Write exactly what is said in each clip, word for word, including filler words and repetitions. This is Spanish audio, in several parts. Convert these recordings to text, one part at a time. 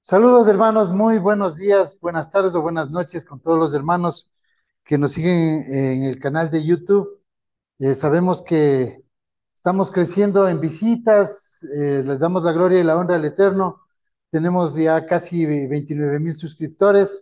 Saludos hermanos, muy buenos días, buenas tardes o buenas noches con todos los hermanos que nos siguen en el canal de YouTube. Eh, sabemos que estamos creciendo en visitas, eh, les damos la gloria y la honra al Eterno. Tenemos ya casi veintinueve mil suscriptores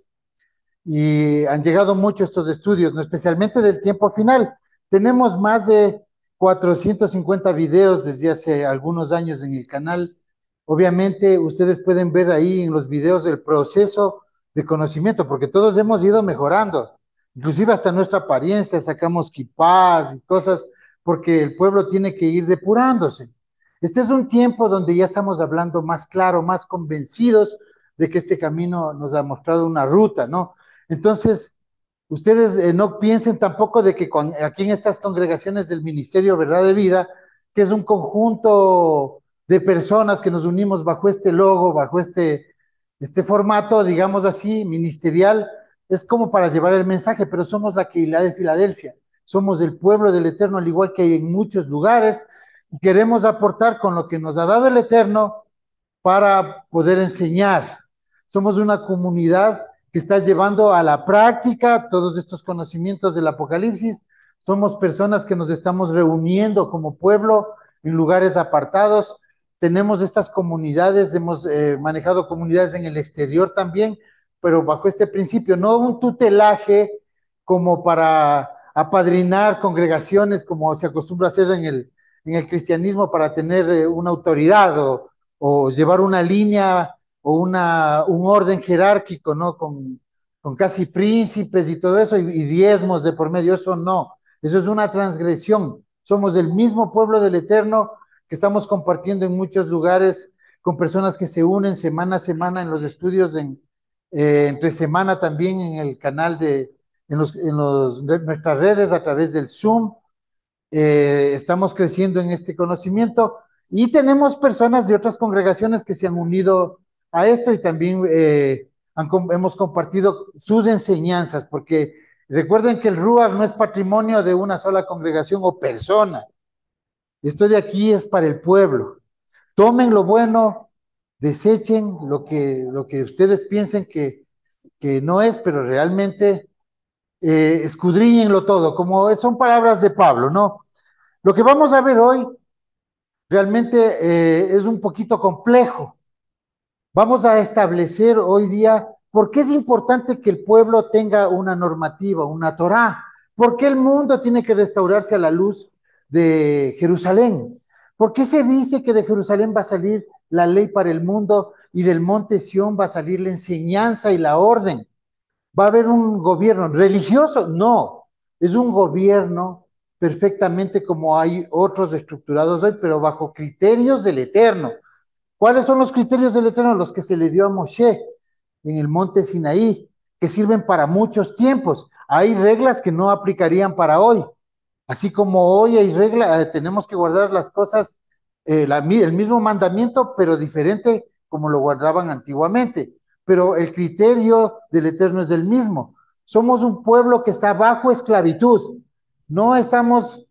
y han llegado muchos estos estudios, ¿no? Especialmente del tiempo final. Tenemos más de cuatrocientos cincuenta videos desde hace algunos años en el canal. Obviamente ustedes pueden ver ahí en los videos el proceso de conocimiento, porque todos hemos ido mejorando, inclusive hasta nuestra apariencia, sacamos kipás y cosas, porque el pueblo tiene que ir depurándose. Este es un tiempo donde ya estamos hablando más claro, más convencidos de que este camino nos ha mostrado una ruta, ¿no? Entonces, ustedes eh, no piensen tampoco de que con, aquí en estas congregaciones del Ministerio Verdad de Vida, que es un conjunto de personas que nos unimos bajo este logo, bajo este, este formato, digamos así, ministerial, es como para llevar el mensaje, pero somos la Keilah de Filadelfia, somos el pueblo del Eterno, al igual que hay en muchos lugares, y queremos aportar con lo que nos ha dado el Eterno para poder enseñar. Somos una comunidad que está llevando a la práctica todos estos conocimientos del Apocalipsis. Somos personas que nos estamos reuniendo como pueblo en lugares apartados. Tenemos estas comunidades, hemos eh, manejado comunidades en el exterior también, pero bajo este principio, no un tutelaje como para apadrinar congregaciones como se acostumbra a hacer en el, en el cristianismo para tener eh, una autoridad o, o llevar una línea o una, un orden jerárquico, ¿no? Con, con casi príncipes y todo eso, y, y diezmos de por medio, eso no, eso es una transgresión. Somos el mismo pueblo del Eterno que estamos compartiendo en muchos lugares con personas que se unen semana a semana en los estudios, en, eh, entre semana también en el canal de, en, los, en los, nuestras redes a través del Zoom. Eh, estamos creciendo en este conocimiento y tenemos personas de otras congregaciones que se han unido a esto y también eh, han, hemos compartido sus enseñanzas, porque recuerden que el Ruach no es patrimonio de una sola congregación o persona. Esto de aquí es para el pueblo. Tomen lo bueno, desechen lo que, lo que ustedes piensen que, que no es, pero realmente eh, escudriñenlo todo, como son palabras de Pablo, ¿no? Lo que vamos a ver hoy realmente eh, es un poquito complejo. Vamos a establecer hoy día por qué es importante que el pueblo tenga una normativa, una Torá. ¿Por qué el mundo tiene que restaurarse a la luz de Jerusalén? ¿Por qué se dice que de Jerusalén va a salir la ley para el mundo y del monte Sión va a salir la enseñanza y la orden? ¿Va a haber un gobierno religioso? No, es un gobierno perfectamente como hay otros estructurados hoy, pero bajo criterios del Eterno. ¿Cuáles son los criterios del Eterno? Los que se le dio a Moshe en el monte Sinaí, que sirven para muchos tiempos. Hay reglas que no aplicarían para hoy. Así como hoy hay reglas, eh, tenemos que guardar las cosas, eh, la, el mismo mandamiento, pero diferente como lo guardaban antiguamente. Pero el criterio del Eterno es el mismo. Somos un pueblo que está bajo esclavitud. No estamos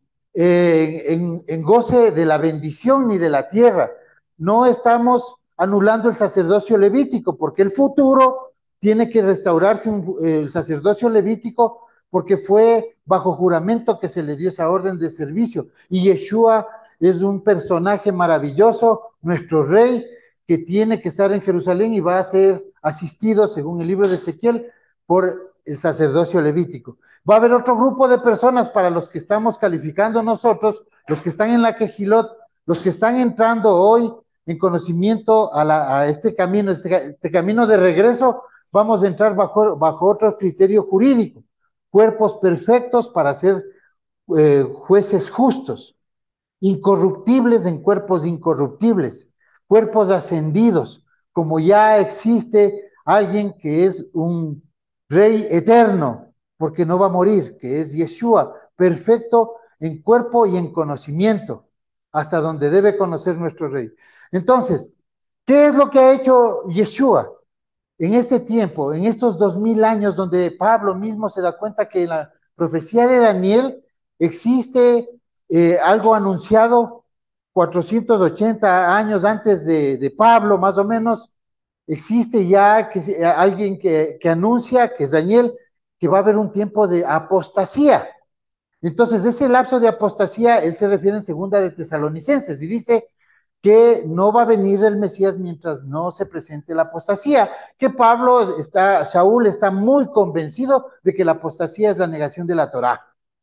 eh, en, en goce de la bendición ni de la tierra. No estamos anulando el sacerdocio levítico, porque el futuro tiene que restaurarse un, el sacerdocio levítico porque fue bajo juramento que se le dio esa orden de servicio. Y Yeshua es un personaje maravilloso, nuestro rey, que tiene que estar en Jerusalén y va a ser asistido, según el libro de Ezequiel, por el sacerdocio levítico. Va a haber otro grupo de personas para los que estamos calificando nosotros, los que están en la Quejilot, los que están entrando hoy en conocimiento a, la, a este camino, este, este camino de regreso, vamos a entrar bajo, bajo otro criterio jurídico, cuerpos perfectos para ser eh, jueces justos, incorruptibles en cuerpos incorruptibles, cuerpos ascendidos, como ya existe alguien que es un rey eterno, porque no va a morir, que es Yeshua, perfecto en cuerpo y en conocimiento, hasta donde debe conocer nuestro rey. Entonces, ¿qué es lo que ha hecho Yeshua en este tiempo, en estos dos mil años, donde Pablo mismo se da cuenta que en la profecía de Daniel existe eh, algo anunciado cuatrocientos ochenta años antes de, de Pablo, más o menos, existe ya que, eh, alguien que, que anuncia, que es Daniel, que va a haber un tiempo de apostasía. Entonces, ese lapso de apostasía, él se refiere en segunda de Tesalonicenses y dice que no va a venir el Mesías mientras no se presente la apostasía, que Pablo está, Saúl está muy convencido de que la apostasía es la negación de la Torá.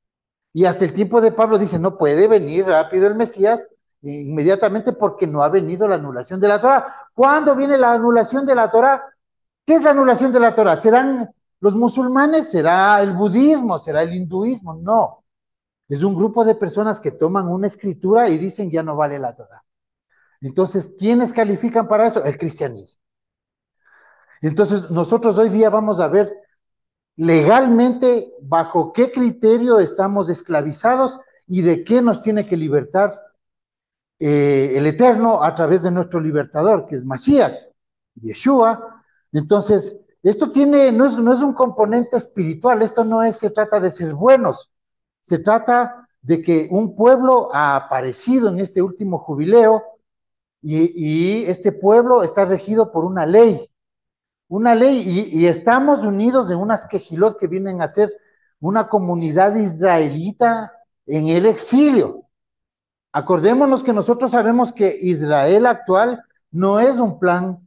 Y hasta el tiempo de Pablo dice, no puede venir rápido el Mesías inmediatamente porque no ha venido la anulación de la Torá. ¿Cuándo viene la anulación de la Torá? ¿Qué es la anulación de la Torá? ¿Serán los musulmanes? ¿Será el budismo? ¿Será el hinduismo? No. Es un grupo de personas que toman una escritura y dicen ya no vale la Torá. Entonces, ¿quiénes califican para eso? El cristianismo. Entonces, nosotros hoy día vamos a ver legalmente bajo qué criterio estamos esclavizados y de qué nos tiene que libertar eh, el Eterno a través de nuestro libertador, que es Mashiach, Yeshua. Entonces, esto tiene, no es, no es un componente espiritual, esto no es, se trata de ser buenos, se trata de que un pueblo ha aparecido en este último jubileo y, y este pueblo está regido por una ley, una ley, y, y estamos unidos en unas quejilot que vienen a ser una comunidad israelita en el exilio. Acordémonos que nosotros sabemos que Israel actual no es un plan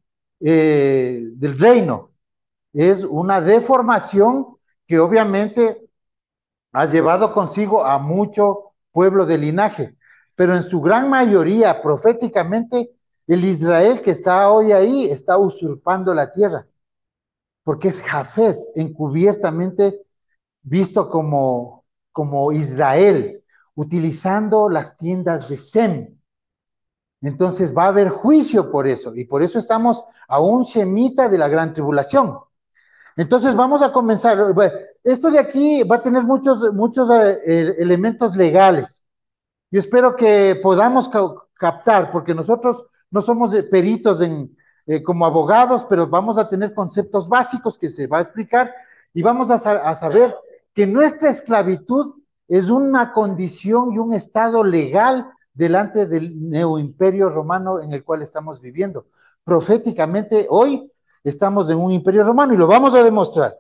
eh, del reino, es una deformación que obviamente ha llevado consigo a mucho pueblo de linaje, pero en su gran mayoría, proféticamente, el Israel que está hoy ahí está usurpando la tierra, porque es Jafet, encubiertamente visto como, como Israel, utilizando las tiendas de Sem. Entonces va a haber juicio por eso, y por eso estamos a un semita de la gran tribulación. Entonces vamos a comenzar. Esto de aquí va a tener muchos, muchos eh, elementos legales. Yo espero que podamos ca captar, porque nosotros no somos peritos en, eh, como abogados, pero vamos a tener conceptos básicos que se va a explicar y vamos a, sa a saber que nuestra esclavitud es una condición y un estado legal delante del neoimperio romano en el cual estamos viviendo. Proféticamente, hoy estamos en un imperio romano y lo vamos a demostrar.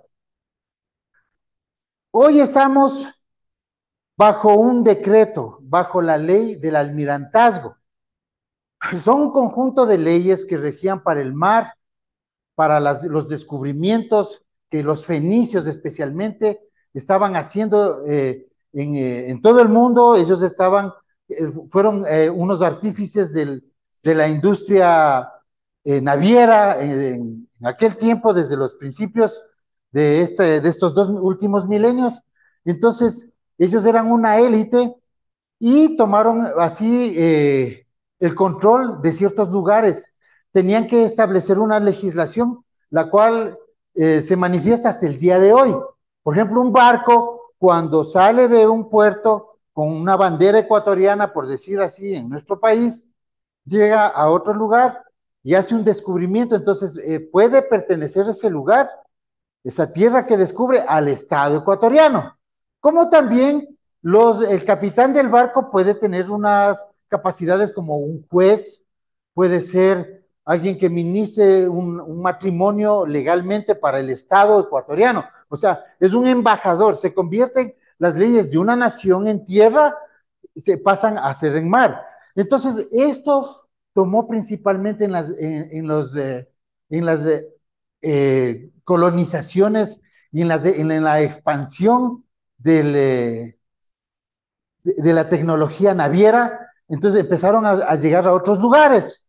Hoy estamos bajo un decreto, bajo la ley del almirantazgo. Son un conjunto de leyes que regían para el mar, para las, los descubrimientos que los fenicios especialmente estaban haciendo eh, en, eh, en, todo el mundo. Ellos estaban, eh, fueron eh, unos artífices del, de la industria eh, naviera en, en aquel tiempo, desde los principios de, este, de estos dos últimos milenios. Entonces, ellos eran una élite y tomaron así eh, el control de ciertos lugares. Tenían que establecer una legislación, la cual eh, se manifiesta hasta el día de hoy. Por ejemplo, un barco, cuando sale de un puerto con una bandera ecuatoriana, por decir así, en nuestro país, llega a otro lugar y hace un descubrimiento, entonces eh, puede pertenecer a ese lugar, esa tierra que descubre, al Estado ecuatoriano. Como también los, el capitán del barco puede tener unas capacidades como un juez, puede ser alguien que ministre un, un matrimonio legalmente para el Estado ecuatoriano. O sea, es un embajador, se convierten las leyes de una nación en tierra, se pasan a ser en mar. Entonces, esto tomó principalmente en las, en, en los, eh, en las eh, colonizaciones y en, las, en, en la expansión del, eh, de, de, la tecnología naviera. Entonces empezaron a, a llegar a otros lugares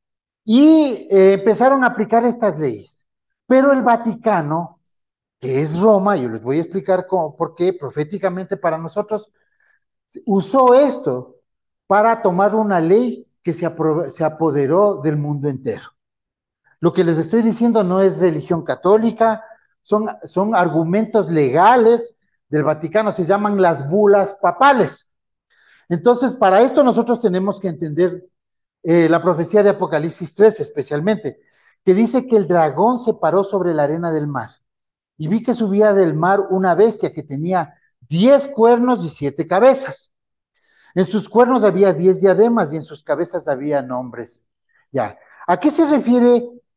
y eh, empezaron a aplicar estas leyes. Pero el Vaticano, que es Roma, yo les voy a explicar cómo, por qué proféticamente para nosotros, usó esto para tomar una ley que se, se apoderó del mundo entero. Lo que les estoy diciendo no es religión católica, son, son argumentos legales del Vaticano, se llaman las bulas papales. Entonces, para esto nosotros tenemos que entender eh, la profecía de Apocalipsis tres especialmente, que dice que el dragón se paró sobre la arena del mar y vi que subía del mar una bestia que tenía diez cuernos y siete cabezas. En sus cuernos había diez diademas y en sus cabezas había nombres. Ya. ¿A qué se refiere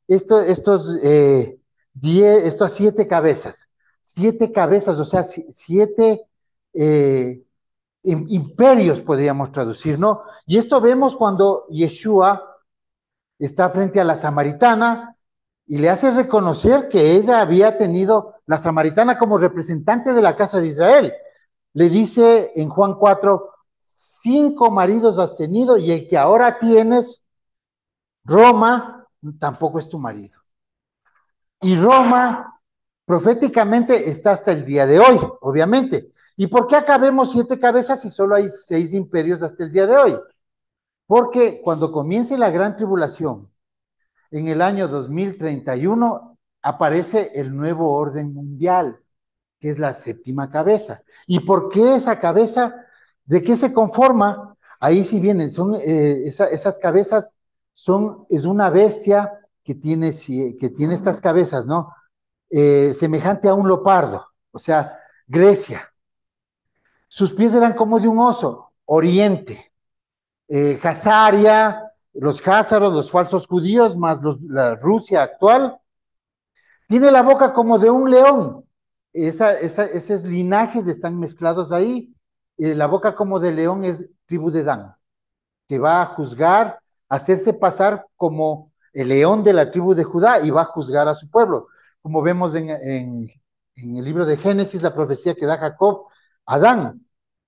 esto, estos, eh, diez, estas siete cabezas, siete cabezas, o sea, siete eh, imperios podríamos traducir, ¿no? Y esto vemos cuando Yeshua está frente a la samaritana y le hace reconocer que ella había tenido la samaritana como representante de la casa de Israel. Le dice en Juan cuatro, cinco maridos has tenido y el que ahora tienes, Roma, tampoco es tu marido. Y Roma proféticamente está hasta el día de hoy, obviamente. ¿Y por qué acabemos siete cabezas si solo hay seis imperios hasta el día de hoy? Porque cuando comience la gran tribulación, en el año dos mil treinta y uno, aparece el nuevo orden mundial, que es la séptima cabeza. ¿Y por qué esa cabeza? ¿De qué se conforma? Ahí sí vienen, son eh, esa, esas cabezas, son, es una bestia que tiene, que tiene estas cabezas, ¿no? Eh, semejante a un leopardo, o sea, Grecia. Sus pies eran como de un oso, Oriente. Eh, Hazaria, los házaros, los falsos judíos, más los, la Rusia actual, tiene la boca como de un león. Esa, esa, esos linajes están mezclados ahí. Eh, la boca como de león es tribu de Dan, que va a juzgar, hacerse pasar como el león de la tribu de Judá y va a juzgar a su pueblo. Como vemos en, en, en el libro de Génesis, la profecía que da Jacob a Adán.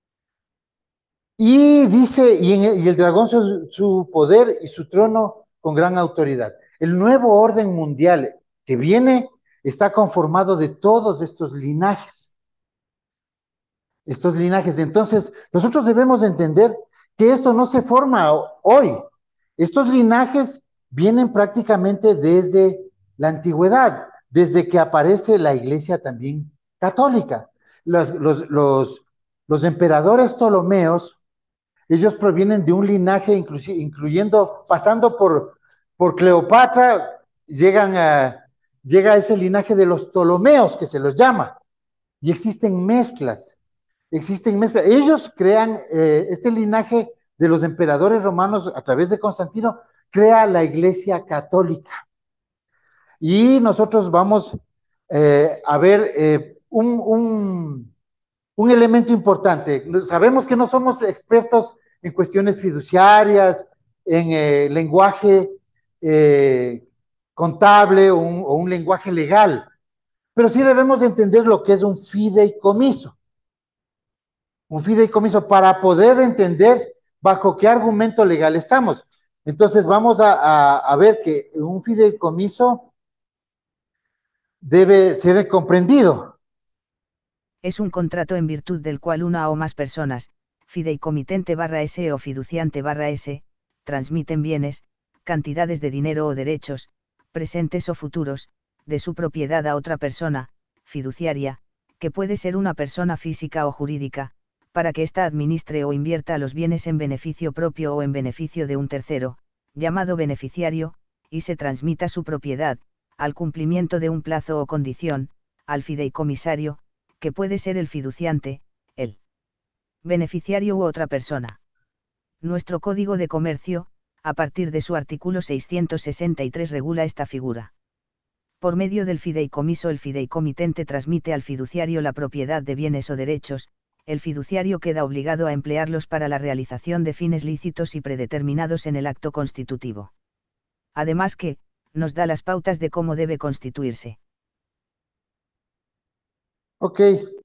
Y dice, y, en, y el dragón su, su poder y su trono con gran autoridad. El nuevo orden mundial que viene está conformado de todos estos linajes. Estos linajes. Entonces, nosotros debemos de entender que esto no se forma hoy. Estos linajes vienen prácticamente desde la antigüedad, desde que aparece la iglesia también católica. Los, los, los, los emperadores Ptolomeos, ellos provienen de un linaje, incluyendo, pasando por, por Cleopatra, llegan a, llega a ese linaje de los Ptolomeos, que se los llama, y existen mezclas, existen mezclas. Ellos crean eh, este linaje de los emperadores romanos a través de Constantino, crea la iglesia católica. Y nosotros vamos eh, a ver eh, un, un, un elemento importante. Sabemos que no somos expertos en cuestiones fiduciarias, en eh, lenguaje eh, contable o un, o un lenguaje legal, pero sí debemos de entender lo que es un fideicomiso. Un fideicomiso para poder entender bajo qué argumento legal estamos. Entonces vamos a, a, a ver que un fideicomiso debe ser comprendido. Es un contrato en virtud del cual una o más personas, fideicomitente barra S o fiduciante barra S, transmiten bienes, cantidades de dinero o derechos, presentes o futuros, de su propiedad a otra persona, fiduciaria, que puede ser una persona física o jurídica, para que ésta administre o invierta los bienes en beneficio propio o en beneficio de un tercero, llamado beneficiario, y se transmita su propiedad, al cumplimiento de un plazo o condición, al fideicomisario, que puede ser el fiduciante, el beneficiario u otra persona. Nuestro Código de Comercio, a partir de su artículo seiscientos sesenta y tres, regula esta figura. Por medio del fideicomiso, el fideicomitente transmite al fiduciario la propiedad de bienes o derechos, el fiduciario queda obligado a emplearlos para la realización de fines lícitos y predeterminados en el acto constitutivo. Además que, nos da las pautas de cómo debe constituirse. Ok,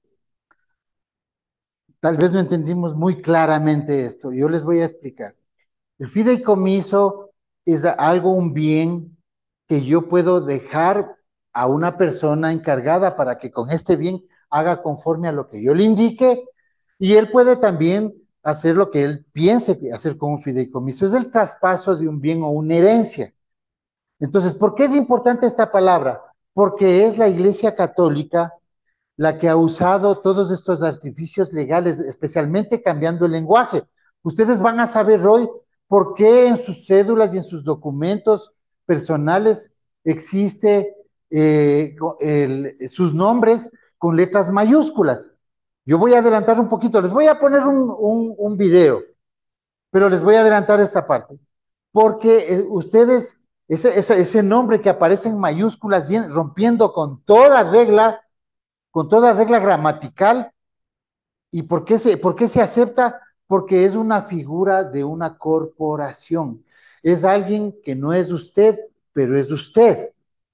tal vez no entendimos muy claramente esto. Yo les voy a explicar. El fideicomiso es algo, un bien que yo puedo dejar a una persona encargada para que con este bien haga conforme a lo que yo le indique y él puede también hacer lo que él piense hacer con un fideicomiso. Es el traspaso de un bien o una herencia. Entonces, ¿por qué es importante esta palabra? Porque es la Iglesia Católica la que ha usado todos estos artificios legales, especialmente cambiando el lenguaje. Ustedes van a saber hoy por qué en sus cédulas y en sus documentos personales existe eh, el, sus nombres con letras mayúsculas. Yo voy a adelantar un poquito, les voy a poner un, un, un video, pero les voy a adelantar esta parte, porque eh, ustedes ese, ese, ese nombre que aparece en mayúsculas, rompiendo con toda regla, con toda regla gramatical. ¿Y por qué se, por qué se acepta? Porque es una figura de una corporación. Es alguien que no es usted, pero es usted.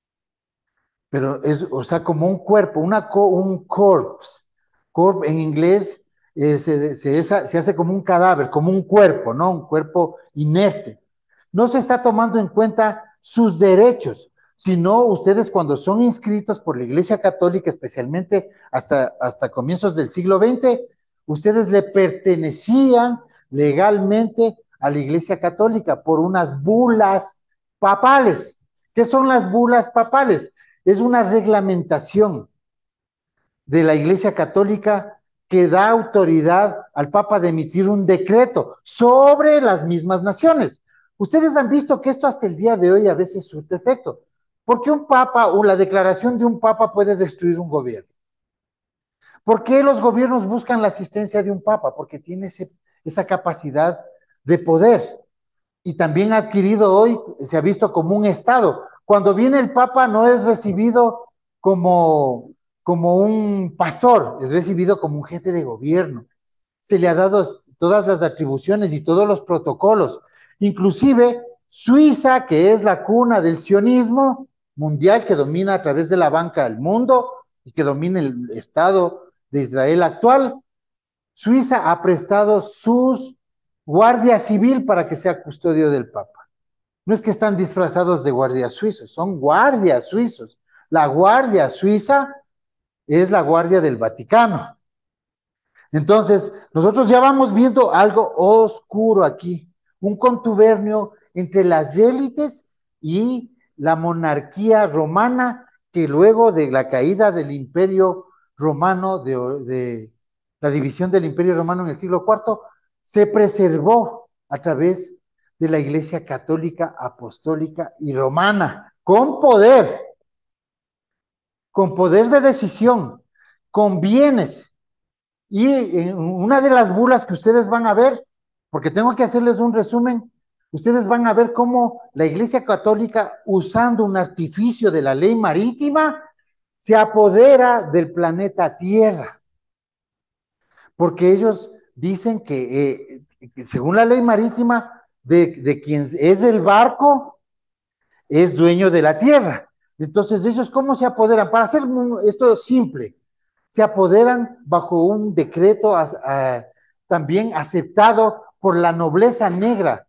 Pero es, o sea, como un cuerpo, una, un corpse. Corp en inglés eh, se, se, se hace como un cadáver, como un cuerpo, ¿no? Un cuerpo inerte. No se está tomando en cuenta sus derechos, sino ustedes cuando son inscritos por la Iglesia Católica, especialmente hasta, hasta comienzos del siglo veinte, ustedes le pertenecían legalmente a la Iglesia Católica por unas bulas papales. ¿Qué son las bulas papales? Es una reglamentación de la Iglesia Católica que da autoridad al Papa de emitir un decreto sobre las mismas naciones. Ustedes han visto que esto hasta el día de hoy a veces surte efecto. ¿Por qué un Papa o la declaración de un Papa puede destruir un gobierno? ¿Por qué los gobiernos buscan la asistencia de un Papa? Porque tiene ese, esa capacidad de poder. Y también ha adquirido hoy, se ha visto como un Estado. Cuando viene el Papa no es recibido como, como un pastor, es recibido como un jefe de gobierno. Se le ha dado todas las atribuciones y todos los protocolos. Inclusive Suiza, que es la cuna del sionismo mundial que domina a través de la banca el mundo y que domina el Estado de Israel actual, Suiza ha prestado sus guardia civil para que sea custodio del Papa. No es que están disfrazados de guardias suizos, son guardias suizos. La guardia suiza es la guardia del Vaticano. Entonces, nosotros ya vamos viendo algo oscuro aquí, un contubernio entre las élites y la monarquía romana, que luego de la caída del imperio romano, de, de la división del imperio romano en el siglo cuarto, se preservó a través de la Iglesia católica, apostólica y romana, con poder, con poder de decisión, con bienes. Y en una de las bulas que ustedes van a ver, porque tengo que hacerles un resumen, ustedes van a ver cómo la Iglesia Católica, usando un artificio de la ley marítima, se apodera del planeta Tierra. Porque ellos dicen que, eh, que según la ley marítima, de, de quien es el barco, es dueño de la tierra. Entonces, ellos, ¿cómo se apoderan? Para hacer esto simple, se apoderan bajo un decreto a, a, también aceptado por la nobleza negra,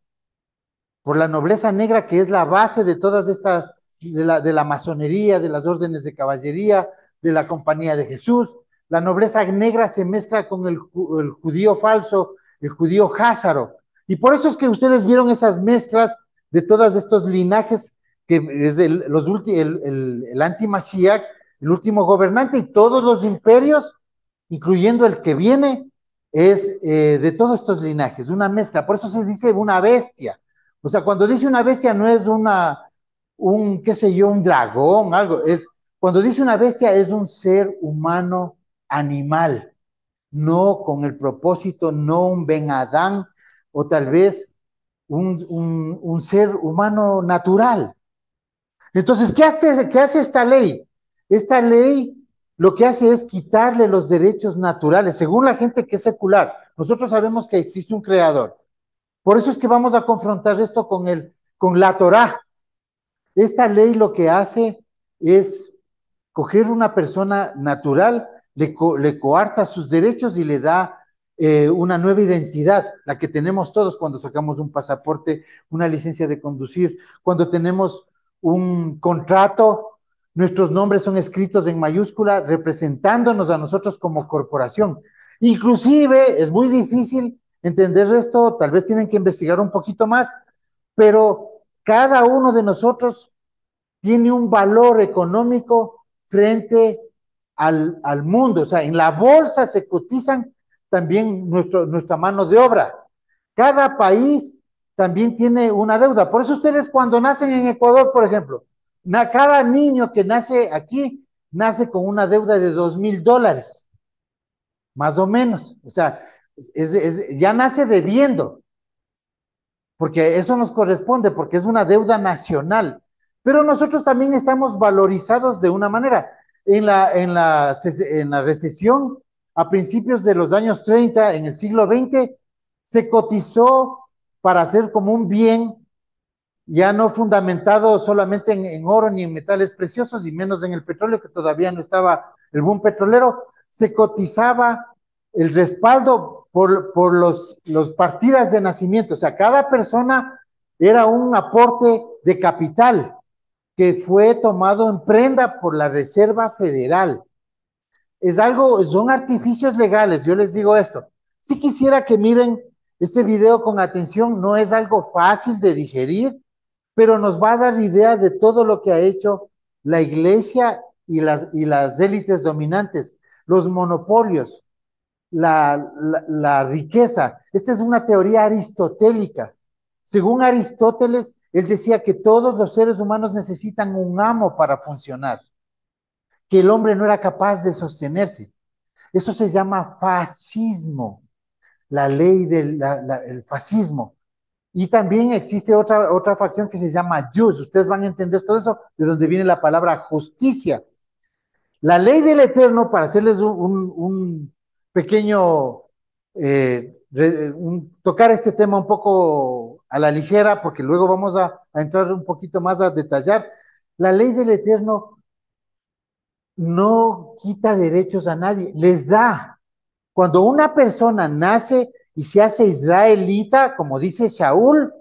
por la nobleza negra que es la base de todas estas, de la, de la masonería, de las órdenes de caballería, de la compañía de Jesús. La nobleza negra se mezcla con el, el judío falso, el judío házaro. Y por eso es que ustedes vieron esas mezclas de todos estos linajes que es el, los ulti, el, el, el anti-Mashiach, el último gobernante, y todos los imperios, incluyendo el que viene, es eh, de todos estos linajes, una mezcla. Por eso se dice una bestia. O sea, cuando dice una bestia no es una, un, qué sé yo, un dragón, algo. Es, cuando dice una bestia es un ser humano animal, no con el propósito, no un Ben Adán, o tal vez un, un, un ser humano natural. Entonces, ¿qué hace, ¿qué hace esta ley? Esta ley lo que hace es quitarle los derechos naturales, según la gente que es secular. Nosotros sabemos que existe un creador. Por eso es que vamos a confrontar esto con, el, con la Torá. Esta ley lo que hace es coger una persona natural, le, co le coarta sus derechos y le da eh, una nueva identidad, la que tenemos todos cuando sacamos un pasaporte, una licencia de conducir, cuando tenemos un contrato, nuestros nombres son escritos en mayúscula, representándonos a nosotros como corporación. Inclusive, es muy difícil entender esto, tal vez tienen que investigar un poquito más, pero cada uno de nosotros tiene un valor económico frente al, al mundo. O sea, en la bolsa se cotizan también nuestro, nuestra mano de obra. Cada país también tiene una deuda. Por eso ustedes cuando nacen en Ecuador, por ejemplo, na, cada niño que nace aquí nace con una deuda de dos mil dólares, más o menos. O sea, es, es, ya nace debiendo, porque eso nos corresponde, porque es una deuda nacional. Pero nosotros también estamos valorizados de una manera. En la, en la, en la recesión, a principios de los años treinta, en el siglo veinte, se cotizó para hacer como un bien, ya no fundamentado solamente en, en oro ni en metales preciosos, y menos en el petróleo, que todavía no estaba el boom petrolero, se cotizaba el respaldo por, por los, los partidas de nacimiento. O sea, cada persona era un aporte de capital que fue tomado en prenda por la Reserva Federal. Es algo, son artificios legales, yo les digo esto. Si quisiera que miren este video con atención, no es algo fácil de digerir, pero nos va a dar idea de todo lo que ha hecho la iglesia y las, y las élites dominantes, los monopolios, la, la, la riqueza. Esta es una teoría aristotélica. Según Aristóteles, él decía que todos los seres humanos necesitan un amo para funcionar, que el hombre no era capaz de sostenerse. Eso se llama fascismo, la ley del la, la, el fascismo. Y también existe otra, otra facción que se llama jus. Ustedes van a entender todo eso de donde viene la palabra justicia. La ley del eterno, para hacerles un, un, un pequeño, eh, re, un, tocar este tema un poco a la ligera, porque luego vamos a, a entrar un poquito más a detallar. La ley del eterno no quita derechos a nadie, les da. Cuando una persona nace y se hace israelita, como dice Shaul,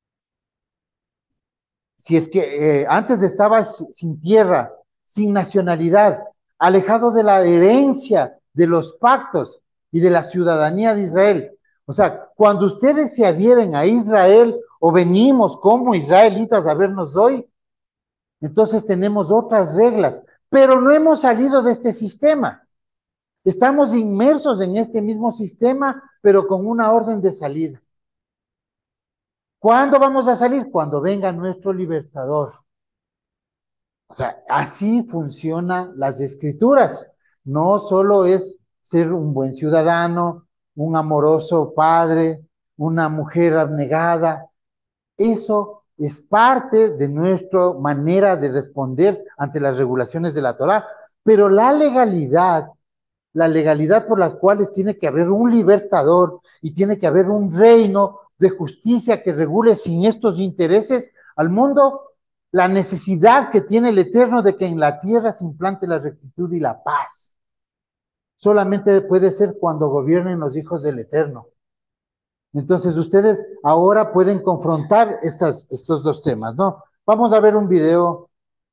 si es que eh, antes estaba sin tierra, sin nacionalidad, alejado de la herencia, de los pactos y de la ciudadanía de Israel. O sea, cuando ustedes se adhieren a Israel o venimos como israelitas a vernos hoy, entonces tenemos otras reglas, pero no hemos salido de este sistema. Estamos inmersos en este mismo sistema, pero con una orden de salida. ¿Cuándo vamos a salir? Cuando venga nuestro libertador. O sea, así funcionan las escrituras. No solo es ser un buen ciudadano, un amoroso padre, una mujer abnegada. Eso es parte de nuestra manera de responder ante las regulaciones de la Torá. Pero la legalidad, la legalidad por las cuales tiene que haber un libertador y tiene que haber un reino de justicia que regule sin estos intereses al mundo, la necesidad que tiene el Eterno de que en la tierra se implante la rectitud y la paz. Solamente puede ser cuando gobiernen los hijos del Eterno. Entonces ustedes ahora pueden confrontar estas, estos dos temas, ¿no? Vamos a ver un video.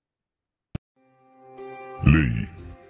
Ley.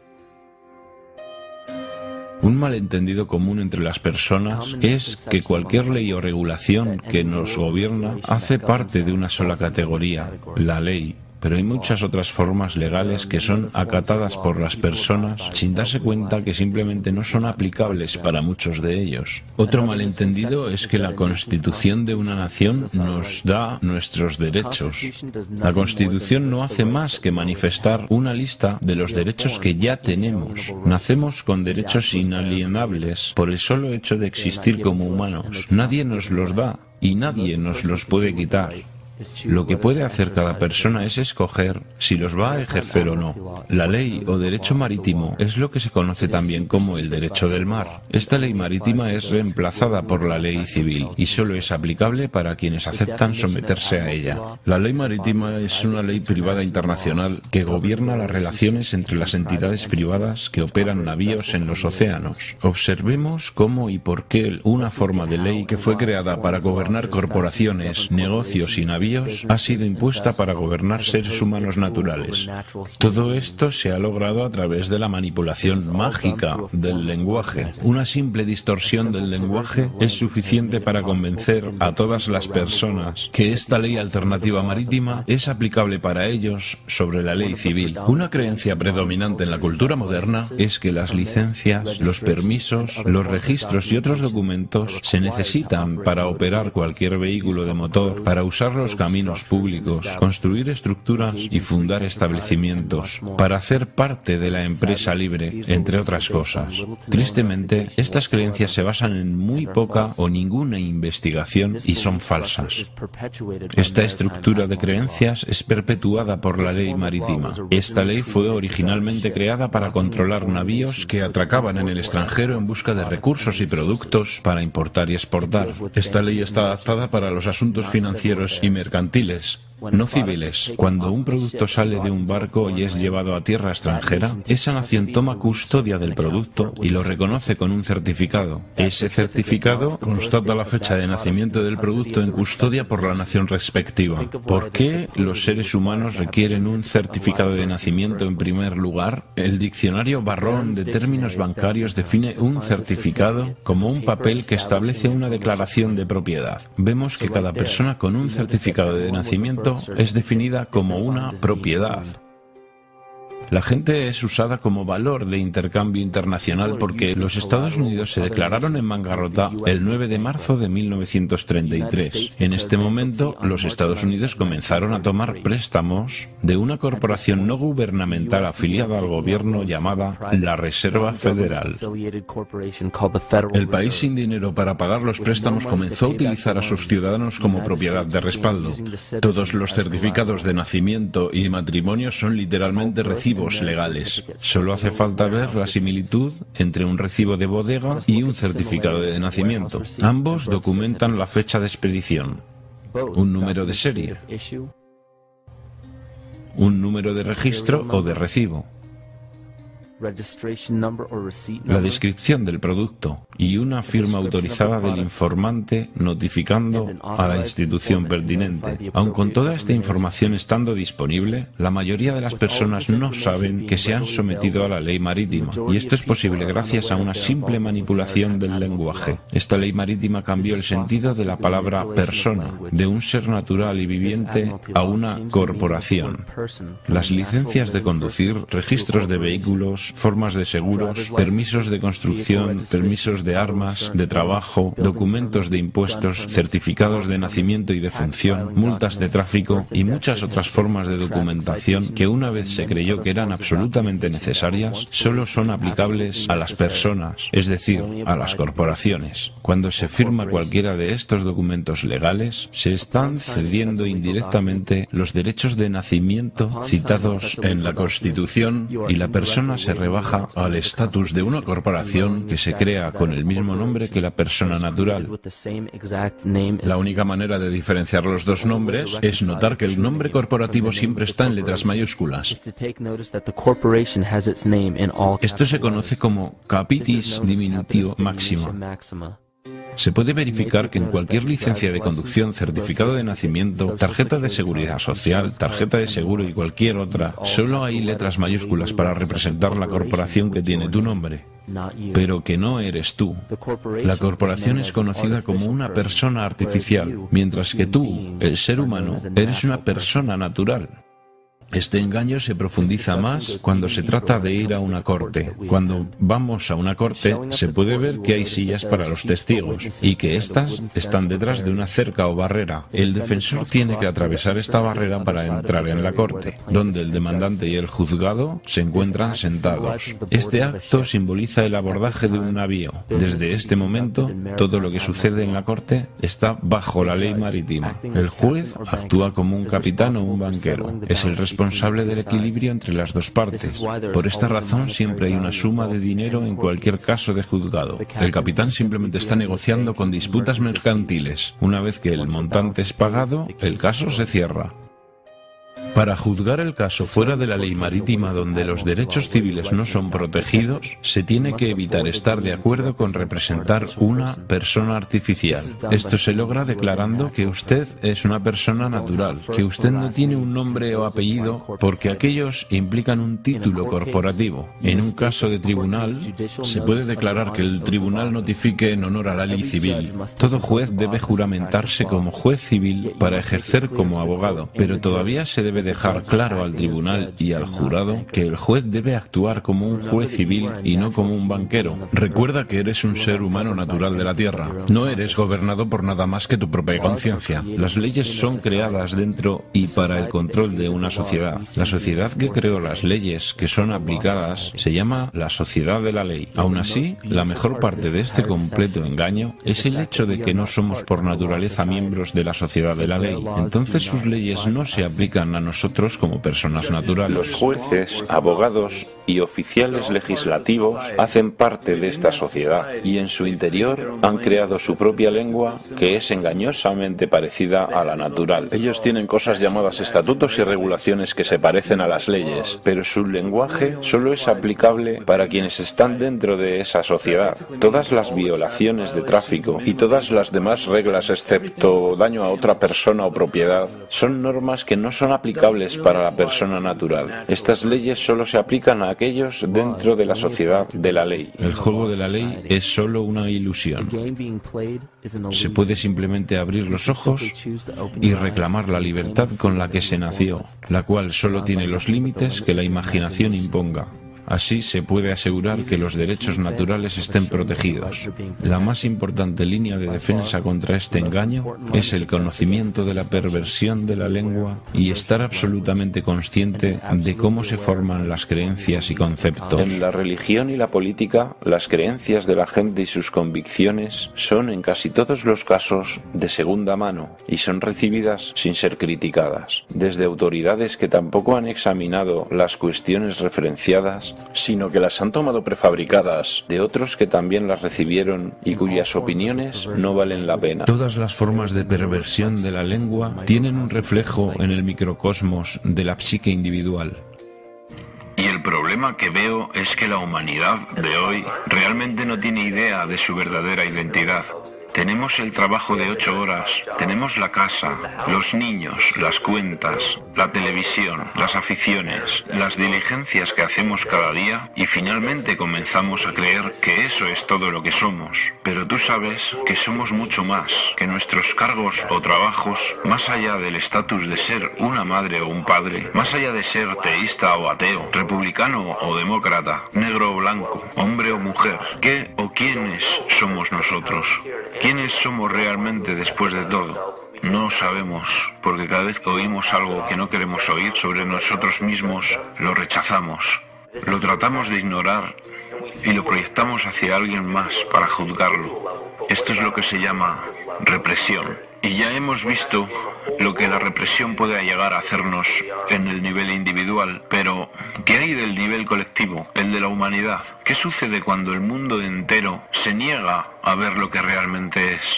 Un malentendido común entre las personas es que cualquier ley o regulación que nos gobierna hace parte de una sola categoría, la ley. Pero hay muchas otras formas legales que son acatadas por las personas sin darse cuenta que simplemente no son aplicables para muchos de ellos. Otro malentendido es que la Constitución de una nación nos da nuestros derechos. La Constitución no hace más que manifestar una lista de los derechos que ya tenemos. Nacemos con derechos inalienables por el solo hecho de existir como humanos. Nadie nos los da y nadie nos los puede quitar. Lo que puede hacer cada persona es escoger si los va a ejercer o no. La ley o derecho marítimo es lo que se conoce también como el derecho del mar. Esta ley marítima es reemplazada por la ley civil y solo es aplicable para quienes aceptan someterse a ella. La ley marítima es una ley privada internacional que gobierna las relaciones entre las entidades privadas que operan navíos en los océanos. Observemos cómo y por qué una forma de ley que fue creada para gobernar corporaciones, negocios y navíos ha sido impuesta para gobernar seres humanos naturales. Todo esto se ha logrado a través de la manipulación mágica del lenguaje. Una simple distorsión del lenguaje es suficiente para convencer a todas las personas que esta ley alternativa marítima es aplicable para ellos sobre la ley civil. Una creencia predominante en la cultura moderna es que las licencias, los permisos, los registros y otros documentos se necesitan para operar cualquier vehículo de motor, para usarlos los caminos públicos, construir estructuras y fundar establecimientos para hacer parte de la empresa libre, entre otras cosas. Tristemente, estas creencias se basan en muy poca o ninguna investigación y son falsas. Esta estructura de creencias es perpetuada por la ley marítima. Esta ley fue originalmente creada para controlar navíos que atracaban en el extranjero en busca de recursos y productos para importar y exportar. Esta ley está adaptada para los asuntos financieros y mercantiles, no civiles. Cuando un producto sale de un barco y es llevado a tierra extranjera, esa nación toma custodia del producto y lo reconoce con un certificado. Ese certificado constata la fecha de nacimiento del producto en custodia por la nación respectiva. ¿Por qué los seres humanos requieren un certificado de nacimiento en primer lugar? El diccionario Barrón de términos bancarios define un certificado como un papel que establece una declaración de propiedad. Vemos que cada persona con un certificado de nacimiento es definida como una propiedad. La gente es usada como valor de intercambio internacional porque los Estados Unidos se declararon en bancarrota el nueve de marzo de mil novecientos treinta y tres. En este momento, los Estados Unidos comenzaron a tomar préstamos de una corporación no gubernamental afiliada al gobierno llamada la Reserva Federal. El país sin dinero para pagar los préstamos comenzó a utilizar a sus ciudadanos como propiedad de respaldo. Todos los certificados de nacimiento y matrimonio son literalmente recibos legales. Solo hace falta ver la similitud entre un recibo de bodega y un certificado de nacimiento. Ambos documentan la fecha de expedición, un número de serie, un número de registro o de recibo, la descripción del producto y una firma autorizada del informante notificando a la institución pertinente. Aun con toda esta información estando disponible, la mayoría de las personas no saben que se han sometido a la ley marítima, y esto es posible gracias a una simple manipulación del lenguaje. Esta ley marítima cambió el sentido de la palabra persona, de un ser natural y viviente a una corporación. Las licencias de conducir, registros de vehículos, formas de seguros, permisos de construcción, permisos de armas, de trabajo, documentos de impuestos, certificados de nacimiento y de función, multas de tráfico y muchas otras formas de documentación que una vez se creyó que eran absolutamente necesarias, solo son aplicables a las personas, es decir, a las corporaciones. Cuando se firma cualquiera de estos documentos legales, se están cediendo indirectamente los derechos de nacimiento citados en la Constitución y la persona se rebaja al estatus de una corporación que se crea con el mismo nombre que la persona natural. La única manera de diferenciar los dos nombres es notar que el nombre corporativo siempre está en letras mayúsculas. Esto se conoce como capitis diminutio maxima. Se puede verificar que en cualquier licencia de conducción, certificado de nacimiento, tarjeta de seguridad social, tarjeta de seguro y cualquier otra, solo hay letras mayúsculas para representar la corporación que tiene tu nombre, pero que no eres tú. La corporación es conocida como una persona artificial, mientras que tú, el ser humano, eres una persona natural. Este engaño se profundiza más cuando se trata de ir a una corte. Cuando vamos a una corte, se puede ver que hay sillas para los testigos y que éstas están detrás de una cerca o barrera. El defensor tiene que atravesar esta barrera para entrar en la corte, donde el demandante y el juzgado se encuentran sentados. Este acto simboliza el abordaje de un navío. Desde este momento, todo lo que sucede en la corte está bajo la ley marítima. El juez actúa como un capitán o un banquero. Es el responsable responsable del equilibrio entre las dos partes. Por esta razón siempre hay una suma de dinero en cualquier caso de juzgado. El capitán simplemente está negociando con disputas mercantiles. Una vez que el montante es pagado, el caso se cierra. Para juzgar el caso fuera de la ley marítima donde los derechos civiles no son protegidos, se tiene que evitar estar de acuerdo con representar una persona artificial. Esto se logra declarando que usted es una persona natural, que usted no tiene un nombre o apellido porque aquellos implican un título corporativo. En un caso de tribunal, se puede declarar que el tribunal notifique en honor a la ley civil. Todo juez debe juramentarse como juez civil para ejercer como abogado, pero todavía se debe dejar claro al tribunal y al jurado que el juez debe actuar como un juez civil y no como un banquero. Recuerda que eres un ser humano natural de la tierra. No eres gobernado por nada más que tu propia conciencia. Las leyes son creadas dentro y para el control de una sociedad. La sociedad que creó las leyes que son aplicadas se llama la sociedad de la ley. Aún así, la mejor parte de este completo engaño es el hecho de que no somos por naturaleza miembros de la sociedad de la ley. Entonces sus leyes no se aplican a nosotros como personas naturales. Los jueces, abogados y oficiales legislativos hacen parte de esta sociedad y en su interior han creado su propia lengua que es engañosamente parecida a la natural. Ellos tienen cosas llamadas estatutos y regulaciones que se parecen a las leyes, pero su lenguaje solo es aplicable para quienes están dentro de esa sociedad. Todas las violaciones de tráfico y todas las demás reglas excepto daño a otra persona o propiedad son normas que no son aplicables para la persona natural. Estas leyes solo se aplican a aquellos dentro de la sociedad de la ley. El juego de la ley es solo una ilusión. Se puede simplemente abrir los ojos y reclamar la libertad con la que se nació, la cual solo tiene los límites que la imaginación imponga. Así se puede asegurar que los derechos naturales estén protegidos. La más importante línea de defensa contra este engaño es el conocimiento de la perversión de la lengua y estar absolutamente consciente de cómo se forman las creencias y conceptos. En la religión y la política, las creencias de la gente y sus convicciones son en casi todos los casos de segunda mano y son recibidas sin ser criticadas, desde autoridades que tampoco han examinado las cuestiones referenciadas, sino que las han tomado prefabricadas de otros que también las recibieron y cuyas opiniones no valen la pena. Todas las formas de perversión de la lengua tienen un reflejo en el microcosmos de la psique individual. Y el problema que veo es que la humanidad de hoy realmente no tiene idea de su verdadera identidad. Tenemos el trabajo de ocho horas, tenemos la casa, los niños, las cuentas, la televisión, las aficiones, las diligencias que hacemos cada día y finalmente comenzamos a creer que eso es todo lo que somos. Pero tú sabes que somos mucho más, que nuestros cargos o trabajos, más allá del estatus de ser una madre o un padre, más allá de ser teísta o ateo, republicano o demócrata, negro o blanco, hombre o mujer, ¿qué o quiénes somos nosotros? ¿Quiénes somos realmente después de todo? No sabemos, porque cada vez que oímos algo que no queremos oír sobre nosotros mismos, lo rechazamos, lo tratamos de ignorar y lo proyectamos hacia alguien más para juzgarlo. Esto es lo que se llama represión. Y ya hemos visto lo que la represión puede llegar a hacernos en el nivel individual, pero ¿qué hay del nivel colectivo, el de la humanidad? ¿Qué sucede cuando el mundo entero se niega a ver lo que realmente es?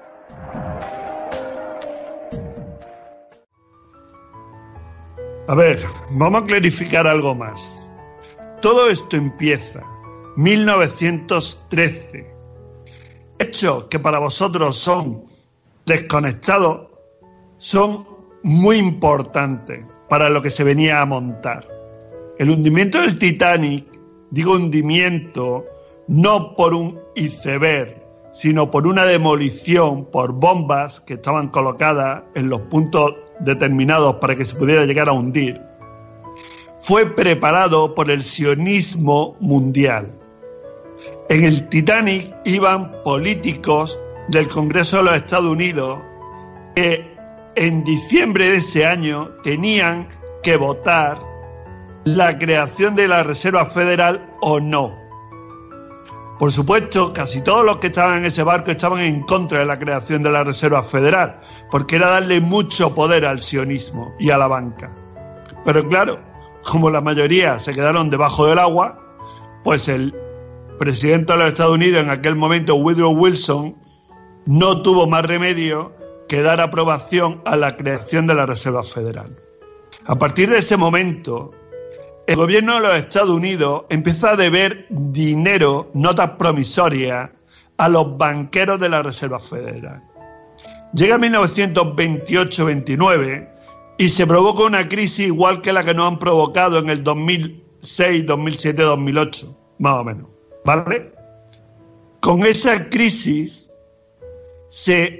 A ver, vamos a clarificar algo más. Todo esto empieza en mil novecientos trece. Hechos que para vosotros son desconectados son muy importantes para lo que se venía a montar. El hundimiento del Titanic, digo hundimiento, no por un iceberg, sino por una demolición por bombas que estaban colocadas en los puntos determinados para que se pudiera llegar a hundir, fue preparado por el sionismo mundial. En el Titanic iban políticos del Congreso de los Estados Unidos que en diciembre de ese año tenían que votar la creación de la Reserva Federal o no. Por supuesto, casi todos los que estaban en ese barco estaban en contra de la creación de la Reserva Federal, porque era darle mucho poder al sionismo y a la banca. Pero claro, como la mayoría se quedaron debajo del agua, pues el presidente de los Estados Unidos en aquel momento, Woodrow Wilson, no tuvo más remedio que dar aprobación a la creación de la Reserva Federal. A partir de ese momento, el gobierno de los Estados Unidos empezó a deber dinero, notas promisorias, a los banqueros de la Reserva Federal. Llega mil novecientos veintiocho veintinueve y se provoca una crisis igual que la que nos han provocado en el dos mil seis, dos mil siete, dos mil ocho, más o menos, ¿vale? Con esa crisis se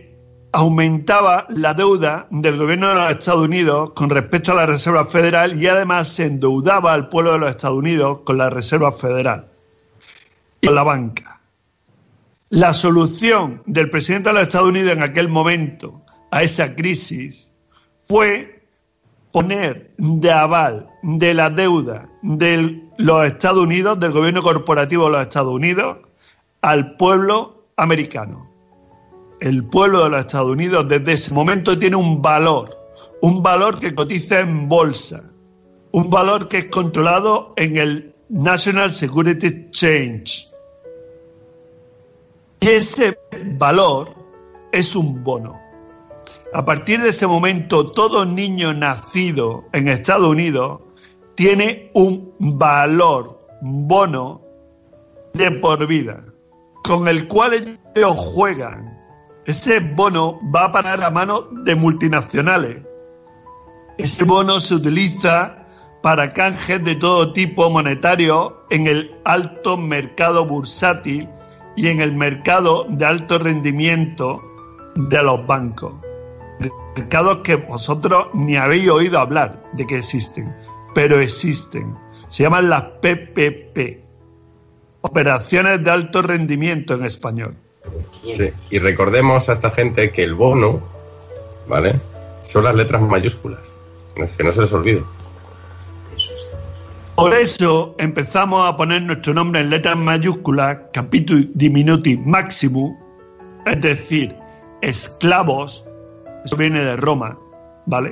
aumentaba la deuda del gobierno de los Estados Unidos con respecto a la Reserva Federal y además se endeudaba al pueblo de los Estados Unidos con la Reserva Federal y con la banca. La solución del presidente de los Estados Unidos en aquel momento a esa crisis fue poner de aval de la deuda de los Estados Unidos, del gobierno corporativo de los Estados Unidos, al pueblo americano. El pueblo de los Estados Unidos desde ese momento tiene un valor, un valor que cotiza en bolsa, un valor que es controlado en el National Security Exchange. Y ese valor es un bono. A partir de ese momento, todo niño nacido en Estados Unidos tiene un valor, un bono de por vida, con el cual ellos juegan. Ese bono va a parar a manos de multinacionales. Ese bono se utiliza para canjes de todo tipo monetario en el alto mercado bursátil y en el mercado de alto rendimiento de los bancos. Mercados que vosotros ni habéis oído hablar de que existen, pero existen. Se llaman las P P P, operaciones de alto rendimiento en español. Sí, y recordemos a esta gente que el bono, ¿vale?, son las letras mayúsculas, que no se les olvide. Por eso empezamos a poner nuestro nombre en letras mayúsculas, capitui diminuti maximus, es decir, esclavos. Eso viene de Roma, ¿vale?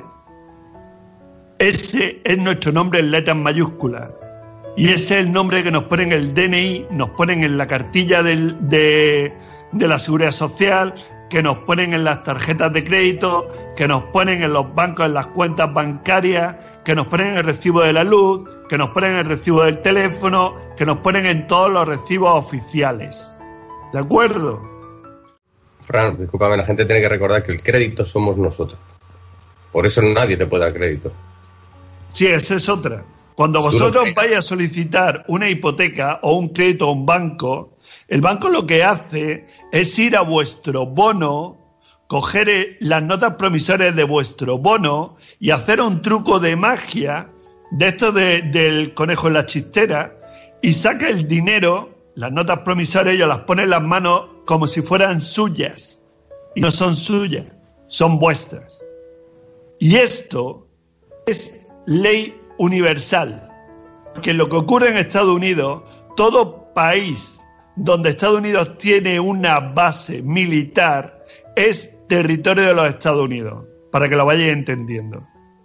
Ese es nuestro nombre en letras mayúsculas. Y ese es el nombre que nos ponen en el D N I, nos ponen en la cartilla del, de, de la Seguridad Social, que nos ponen en las tarjetas de crédito, que nos ponen en los bancos, en las cuentas bancarias, que nos ponen en el recibo de la luz, que nos ponen en el recibo del teléfono, que nos ponen en todos los recibos oficiales. ¿De acuerdo? Fran, discúlpame, la gente tiene que recordar que el crédito somos nosotros. Por eso nadie te puede dar crédito. Sí, esa es otra. Cuando vosotros vais a solicitar una hipoteca o un crédito a un banco, el banco lo que hace es ir a vuestro bono, coger las notas promisorias de vuestro bono y hacer un truco de magia de esto de, del conejo en la chistera y saca el dinero, las notas promisorias, y las pone en las manos como si fueran suyas. Y no son suyas, son vuestras. Y esto es ley universal. Que lo que ocurre en Estados Unidos, todo país donde Estados Unidos tiene una base militar es territorio de los Estados Unidos, para que lo vayáis entendiendo.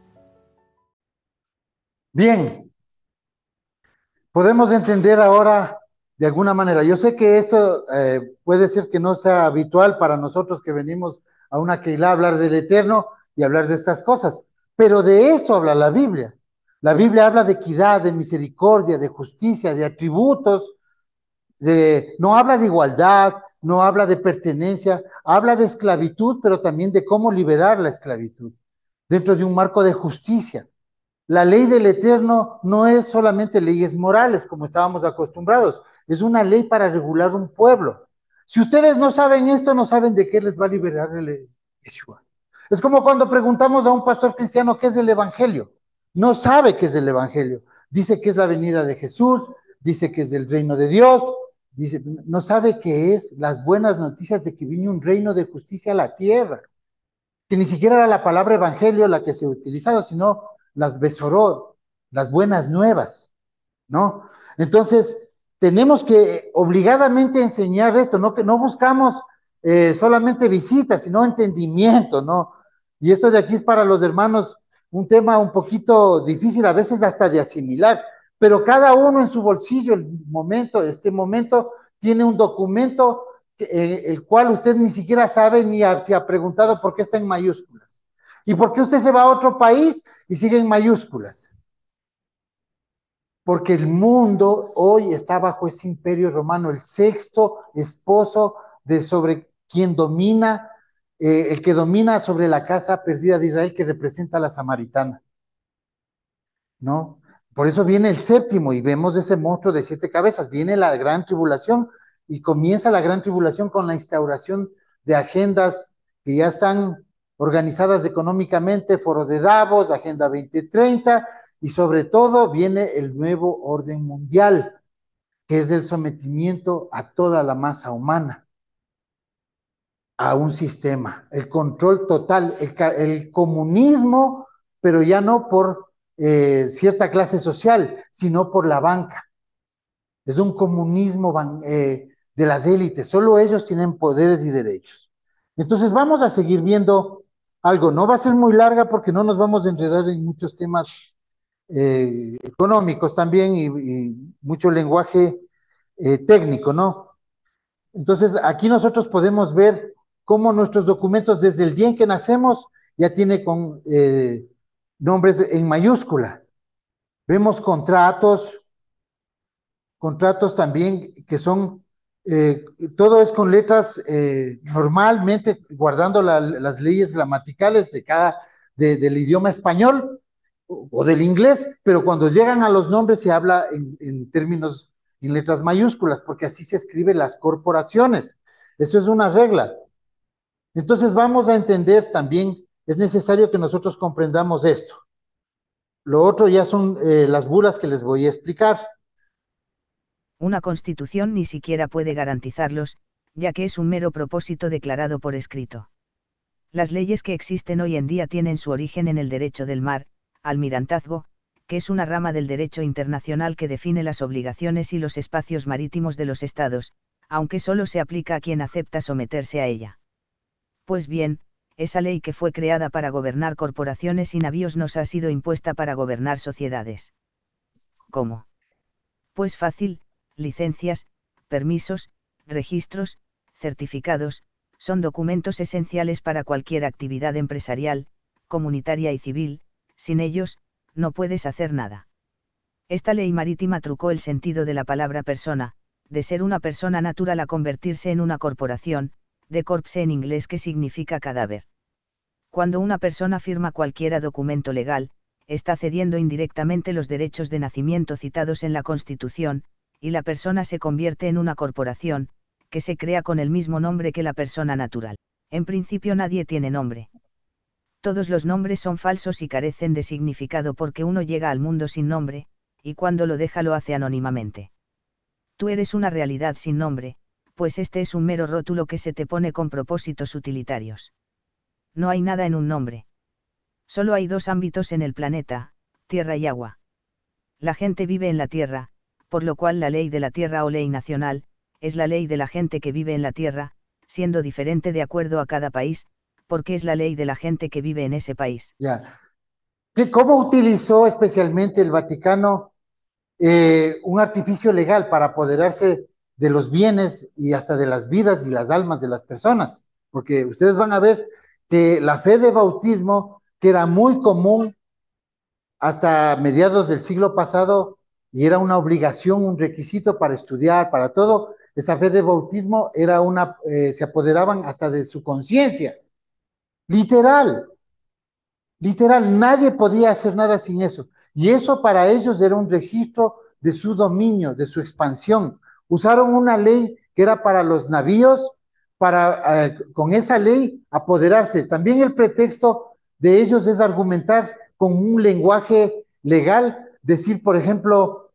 Bien, podemos entender ahora de alguna manera. Yo sé que esto eh, puede ser que no sea habitual para nosotros que venimos a una Keilah a hablar del Eterno y hablar de estas cosas, pero de esto habla la Biblia. La Biblia habla de equidad, de misericordia, de justicia, de atributos, de, no habla de igualdad, no habla de pertenencia, habla de esclavitud, pero también de cómo liberar la esclavitud dentro de un marco de justicia. La ley del Eterno no es solamente leyes morales, como estábamos acostumbrados, es una ley para regular un pueblo. Si ustedes no saben esto, no saben de qué les va a liberar el Yeshua. Es como cuando preguntamos a un pastor cristiano qué es el Evangelio. No sabe qué es el Evangelio. Dice que es la venida de Jesús, dice que es del reino de Dios, dice, no sabe qué es las buenas noticias de que vino un reino de justicia a la tierra. Que ni siquiera era la palabra Evangelio la que se ha utilizado, sino las besorot, las buenas nuevas, ¿no? Entonces, tenemos que obligadamente enseñar esto, no que no buscamos eh, solamente visitas, sino entendimiento, ¿no? Y esto de aquí es para los hermanos un tema un poquito difícil, a veces hasta de asimilar, pero cada uno en su bolsillo, el momento, este momento, tiene un documento que, eh, el cual usted ni siquiera sabe ni ha, se ha preguntado por qué está en mayúsculas. ¿Y por qué usted se va a otro país y sigue en mayúsculas? Porque el mundo hoy está bajo ese imperio romano, el sexto esposo de sobre quien domina, eh, el que domina sobre la casa perdida de Israel, que representa a la samaritana, ¿no? Por eso viene el séptimo y vemos ese monstruo de siete cabezas, viene la gran tribulación y comienza la gran tribulación con la instauración de agendas que ya están organizadas económicamente, Foro de Davos, Agenda veinte treinta, y sobre todo viene el nuevo orden mundial, que es el sometimiento a toda la masa humana, a un sistema, el control total, el, el comunismo, pero ya no por eh, cierta clase social, sino por la banca. Es un comunismo eh, de las élites, solo ellos tienen poderes y derechos. Entonces vamos a seguir viendo algo, no va a ser muy larga porque no nos vamos a enredar en muchos temas eh, económicos también y, y mucho lenguaje eh, técnico, ¿no? Entonces aquí nosotros podemos ver cómo nuestros documentos desde el día en que nacemos ya tiene con eh, nombres en mayúscula. Vemos contratos, contratos también que son, eh, todo es con letras eh, normalmente guardando la, las leyes gramaticales de cada, de, del idioma español o, o del inglés, pero cuando llegan a los nombres se habla en, en términos, en letras mayúsculas, porque así se escriben las corporaciones. Eso es una regla. Entonces vamos a entender también, es necesario que nosotros comprendamos esto. Lo otro ya son eh, las bulas que les voy a explicar. Una constitución ni siquiera puede garantizarlos, ya que es un mero propósito declarado por escrito. Las leyes que existen hoy en día tienen su origen en el derecho del mar, almirantazgo, que es una rama del derecho internacional que define las obligaciones y los espacios marítimos de los estados, aunque solo se aplica a quien acepta someterse a ella. Pues bien, esa ley que fue creada para gobernar corporaciones y navíos nos ha sido impuesta para gobernar sociedades. ¿Cómo? Pues fácil, licencias, permisos, registros, certificados, son documentos esenciales para cualquier actividad empresarial, comunitaria y civil, sin ellos, no puedes hacer nada. Esta ley marítima trucó el sentido de la palabra persona, de ser una persona natural a convertirse en una corporación, de corpse en inglés que significa cadáver. Cuando una persona firma cualquier documento legal, está cediendo indirectamente los derechos de nacimiento citados en la Constitución, y la persona se convierte en una corporación, que se crea con el mismo nombre que la persona natural. En principio nadie tiene nombre. Todos los nombres son falsos y carecen de significado porque uno llega al mundo sin nombre, y cuando lo deja lo hace anónimamente. Tú eres una realidad sin nombre, pues este es un mero rótulo que se te pone con propósitos utilitarios. No hay nada en un nombre. Solo hay dos ámbitos en el planeta, tierra y agua. La gente vive en la tierra, por lo cual la ley de la tierra o ley nacional, es la ley de la gente que vive en la tierra, siendo diferente de acuerdo a cada país, porque es la ley de la gente que vive en ese país. Ya. ¿Cómo utilizó especialmente el Vaticano eh, un artificio legal para apoderarse de los bienes y hasta de las vidas y las almas de las personas? Porque ustedes van a ver que la fe de bautismo, que era muy común hasta mediados del siglo pasado, y era una obligación, un requisito para estudiar, para todo, esa fe de bautismo era una, eh, se apoderaban hasta de su conciencia. Literal, literal, nadie podía hacer nada sin eso. Y eso para ellos era un registro de su dominio, de su expansión. Usaron una ley que era para los navíos, para eh, con esa ley apoderarse. También el pretexto de ellos es argumentar con un lenguaje legal, decir, por ejemplo,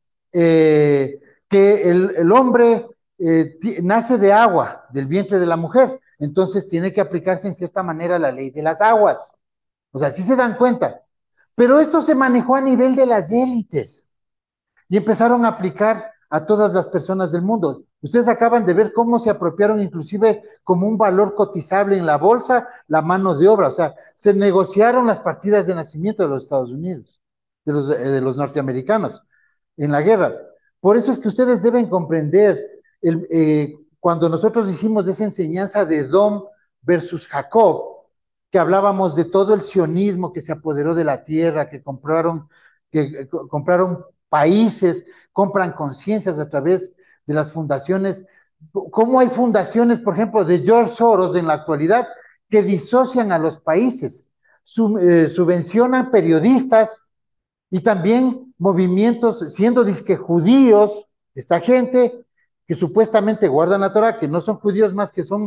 eh, que el, el hombre eh, nace de agua, del vientre de la mujer, entonces tiene que aplicarse en cierta manera la ley de las aguas. O sea, sí se dan cuenta. Pero esto se manejó a nivel de las élites y empezaron a aplicar a todas las personas del mundo. Ustedes acaban de ver cómo se apropiaron inclusive como un valor cotizable en la bolsa la mano de obra. O sea, se negociaron las partidas de nacimiento de los Estados Unidos, de los, de los norteamericanos en la guerra. Por eso es que ustedes deben comprender, el, eh, cuando nosotros hicimos esa enseñanza de Dom versus Jacob, que hablábamos de todo el sionismo que se apoderó de la tierra, que compraron, que eh, compraron países, compran conciencias a través de las fundaciones. ¿Cómo hay fundaciones, por ejemplo, de George Soros en la actualidad, que disocian a los países, sub, eh, subvencionan periodistas y también movimientos, siendo disque judíos, esta gente que supuestamente guardan la Torah, que no son judíos más que son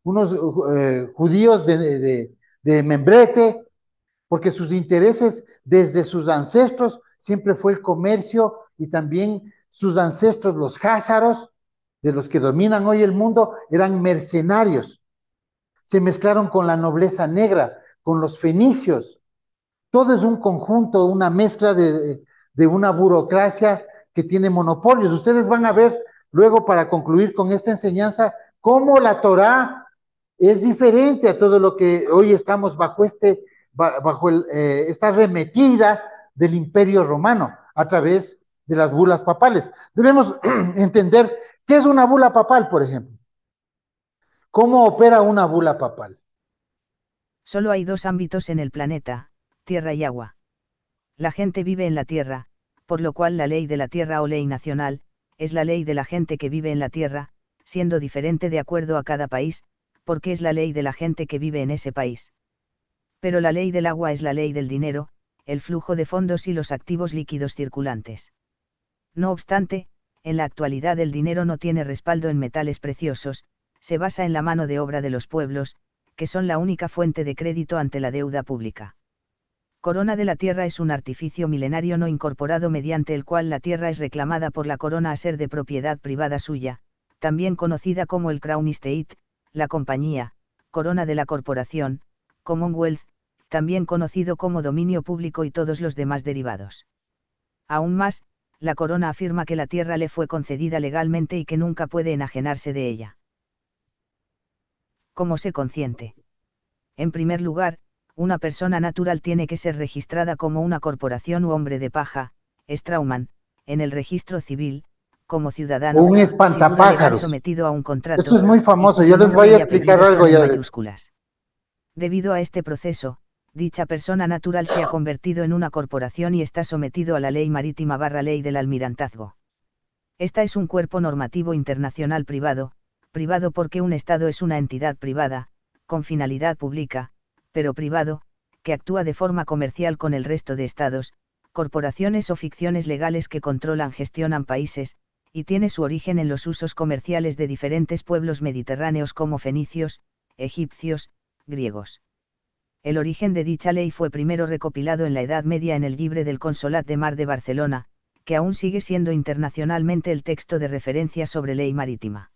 unos eh, judíos de, de, de membrete, porque sus intereses desde sus ancestros siempre fue el comercio y también sus ancestros, los házaros, de los que dominan hoy el mundo, eran mercenarios. Se mezclaron con la nobleza negra, con los fenicios. Todo es un conjunto, una mezcla de, de una burocracia que tiene monopolios. Ustedes van a ver luego, para concluir con esta enseñanza, cómo la Torá es diferente a todo lo que hoy estamos bajo, este, bajo el, eh, esta arremetida del Imperio Romano a través de las bulas papales. Debemos entender qué es una bula papal, por ejemplo. ¿Cómo opera una bula papal? Solo hay dos ámbitos en el planeta, tierra y agua. La gente vive en la tierra, por lo cual la ley de la tierra o ley nacional, es la ley de la gente que vive en la tierra, siendo diferente de acuerdo a cada país, porque es la ley de la gente que vive en ese país. Pero la ley del agua es la ley del dinero, el flujo de fondos y los activos líquidos circulantes. No obstante, en la actualidad el dinero no tiene respaldo en metales preciosos, se basa en la mano de obra de los pueblos, que son la única fuente de crédito ante la deuda pública. Corona de la tierra es un artificio milenario no incorporado mediante el cual la tierra es reclamada por la corona a ser de propiedad privada suya, también conocida como el Crown Estate, la compañía, corona de la corporación, Commonwealth, también conocido como dominio público y todos los demás derivados. Aún más, la corona afirma que la tierra le fue concedida legalmente y que nunca puede enajenarse de ella. ¿Cómo se consciente? En primer lugar, una persona natural tiene que ser registrada como una corporación u hombre de paja, Straumann, en el registro civil, como ciudadano, un espantapájaros. Sometido a un contrato. Esto es muy famoso, yo les voy a explicar algo ya de mayúsculas. Debido a este proceso, dicha persona natural se ha convertido en una corporación y está sometido a la ley marítima barra ley del almirantazgo. Esta es un cuerpo normativo internacional privado, privado porque un Estado es una entidad privada, con finalidad pública, pero privado, que actúa de forma comercial con el resto de estados, corporaciones o ficciones legales que controlan, gestionan países, y tiene su origen en los usos comerciales de diferentes pueblos mediterráneos como fenicios, egipcios, griegos. El origen de dicha ley fue primero recopilado en la Edad Media en el Llibre del Consolat de Mar de Barcelona, que aún sigue siendo internacionalmente el texto de referencia sobre ley marítima.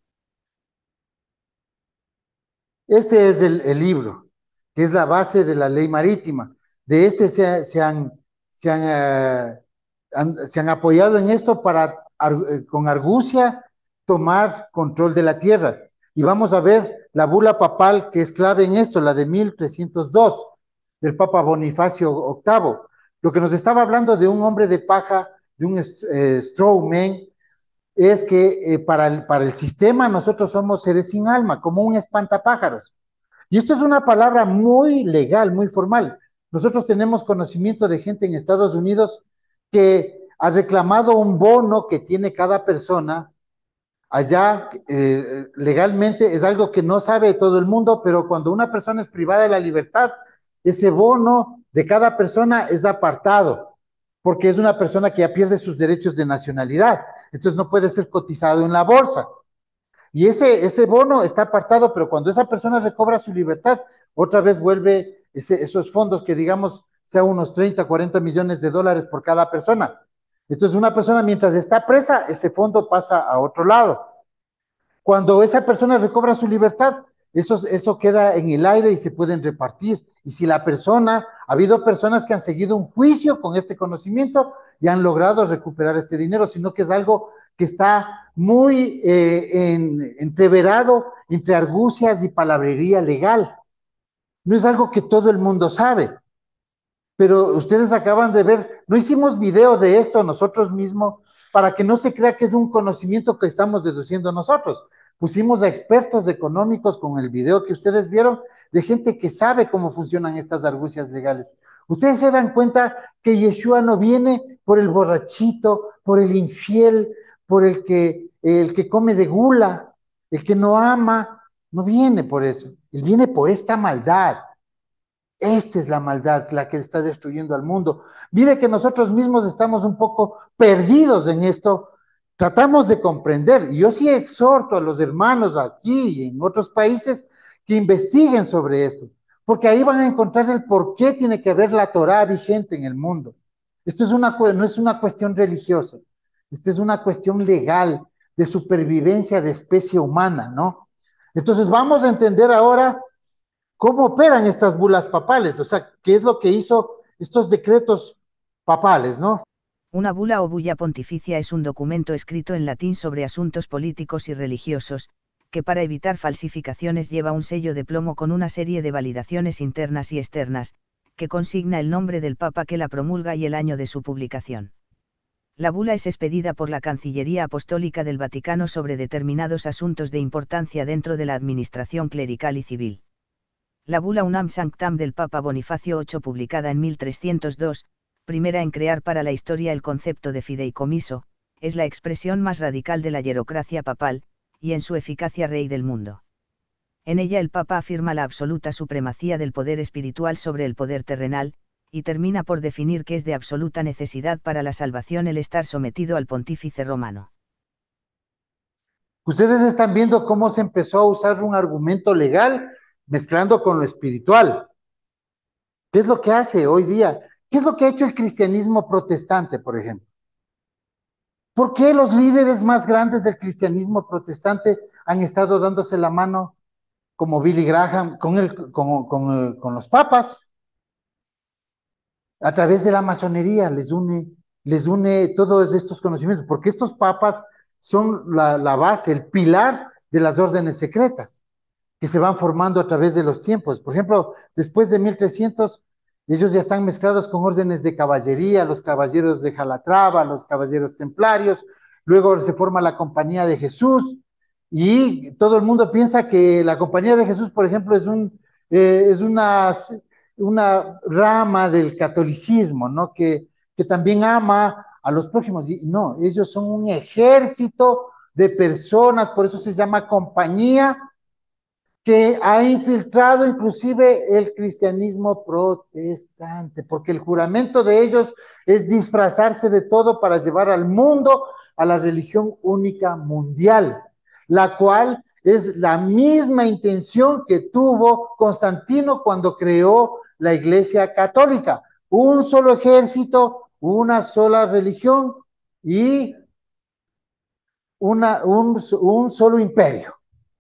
Este es el, el libro, que es la base de la ley marítima. De este se, se, han, se, han, uh, han, se han apoyado en esto para, ar, con argucia, tomar control de la tierra. Y vamos a ver la bula papal que es clave en esto, la de mil trescientos dos, del Papa Bonifacio octavo. Lo que nos estaba hablando de un hombre de paja, de un eh, strawman, es que eh, para, el, para el sistema nosotros somos seres sin alma, como un espantapájaros. Y esto es una palabra muy legal, muy formal. Nosotros tenemos conocimiento de gente en Estados Unidos que ha reclamado un bono que tiene cada persona. Allá eh, legalmente es algo que no sabe todo el mundo, pero cuando una persona es privada de la libertad, ese bono de cada persona es apartado, porque es una persona que ya pierde sus derechos de nacionalidad, entonces no puede ser cotizado en la bolsa. Y ese, ese bono está apartado, pero cuando esa persona recobra su libertad, otra vez vuelve ese, esos fondos que digamos sea unos treinta, cuarenta millones de dólares por cada persona. Entonces una persona mientras está presa, ese fondo pasa a otro lado. Cuando esa persona recobra su libertad, eso, eso queda en el aire y se pueden repartir. Y si la persona, ha habido personas que han seguido un juicio con este conocimiento y han logrado recuperar este dinero, sino que es algo que está muy eh, en, entreverado entre argucias y palabrería legal. No es algo que todo el mundo sabe. Pero ustedes acaban de ver, no hicimos video de esto nosotros mismos para que no se crea que es un conocimiento que estamos deduciendo nosotros. Pusimos a expertos económicos con el video que ustedes vieron, de gente que sabe cómo funcionan estas argucias legales. Ustedes se dan cuenta que Yeshua no viene por el borrachito, por el infiel, por el que, el que come de gula, el que no ama, no viene por eso. Él viene por esta maldad. Esta es la maldad, la que está destruyendo al mundo. Mire que nosotros mismos estamos un poco perdidos en esto. Tratamos de comprender. Y yo sí exhorto a los hermanos aquí y en otros países que investiguen sobre esto, porque ahí van a encontrar el por qué tiene que haber la Torá vigente en el mundo. Esto es una, no es una cuestión religiosa, esto es una cuestión legal de supervivencia de especie humana, ¿no? Entonces vamos a entender ahora cómo operan estas bulas papales, o sea, qué es lo que hizo estos decretos papales, ¿no? Una bula o bulla pontificia es un documento escrito en latín sobre asuntos políticos y religiosos, que para evitar falsificaciones lleva un sello de plomo con una serie de validaciones internas y externas, que consigna el nombre del Papa que la promulga y el año de su publicación. La bula es expedida por la Cancillería Apostólica del Vaticano sobre determinados asuntos de importancia dentro de la administración clerical y civil. La bula Unam Sanctam del Papa Bonifacio octavo, publicada en mil trescientos dos, primera en crear para la historia el concepto de fideicomiso, es la expresión más radical de la hierocracia papal, y en su eficacia rey del mundo. En ella el Papa afirma la absoluta supremacía del poder espiritual sobre el poder terrenal, y termina por definir que es de absoluta necesidad para la salvación el estar sometido al pontífice romano. Ustedes están viendo cómo se empezó a usar un argumento legal mezclando con lo espiritual. ¿Qué es lo que hace hoy día? ¿Qué es lo que ha hecho el cristianismo protestante, por ejemplo? ¿Por qué los líderes más grandes del cristianismo protestante han estado dándose la mano, como Billy Graham, con, el, con, con, con los papas? A través de la masonería les une, les une todos estos conocimientos, porque estos papas son la, la base, el pilar de las órdenes secretas, que se van formando a través de los tiempos. Por ejemplo, después de mil trescientos, ellos ya están mezclados con órdenes de caballería, los caballeros de Calatrava, los caballeros templarios, luego se forma la Compañía de Jesús, y todo el mundo piensa que la Compañía de Jesús, por ejemplo, es, un, eh, es una, una rama del catolicismo, ¿no? Que, que también ama a los prójimos, y no, ellos son un ejército de personas, por eso se llama compañía, que ha infiltrado inclusive el cristianismo protestante, porque el juramento de ellos es disfrazarse de todo para llevar al mundo a la religión única mundial, la cual es la misma intención que tuvo Constantino cuando creó la Iglesia Católica: un solo ejército, una sola religión y una, un, un solo imperio.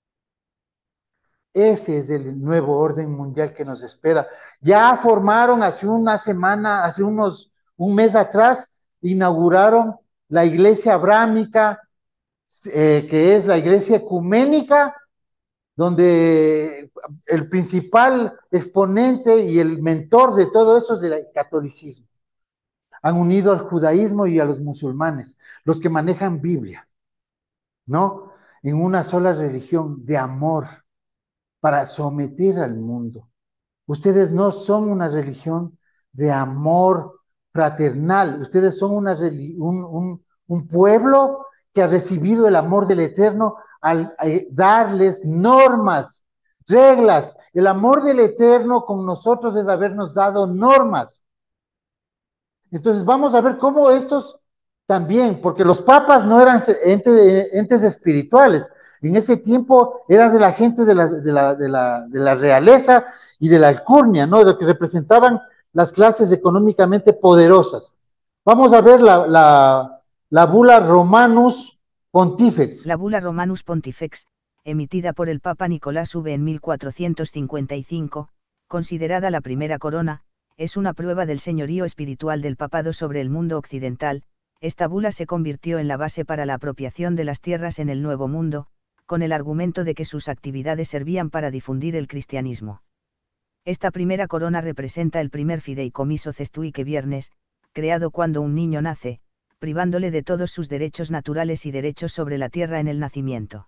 Ese es el nuevo orden mundial que nos espera. Ya formaron hace una semana, hace unos, un mes atrás, inauguraron la iglesia abrámica, eh, que es la iglesia ecuménica, donde el principal exponente y el mentor de todo eso es del catolicismo. Han unido al judaísmo y a los musulmanes, los que manejan Biblia, ¿no? En una sola religión de amor, para someter al mundo. Ustedes no son una religión de amor fraternal, ustedes son una, un, un, un pueblo que ha recibido el amor del Eterno al eh, darles normas, reglas. El amor del Eterno con nosotros es habernos dado normas. Entonces vamos a ver cómo estos también, porque los papas no eran entes, entes espirituales, en ese tiempo era de la gente de la, de, la, de, la, de la realeza y de la alcurnia, ¿no? De lo que representaban las clases económicamente poderosas. Vamos a ver la, la, la bula Romanus Pontifex. La bula Romanus Pontifex, emitida por el Papa Nicolás segundo en mil cuatrocientos cincuenta y cinco, considerada la primera corona, es una prueba del señorío espiritual del papado sobre el mundo occidental. Esta bula se convirtió en la base para la apropiación de las tierras en el Nuevo Mundo, con el argumento de que sus actividades servían para difundir el cristianismo. Esta primera corona representa el primer fideicomiso cestuique viernes, creado cuando un niño nace, privándole de todos sus derechos naturales y derechos sobre la tierra en el nacimiento.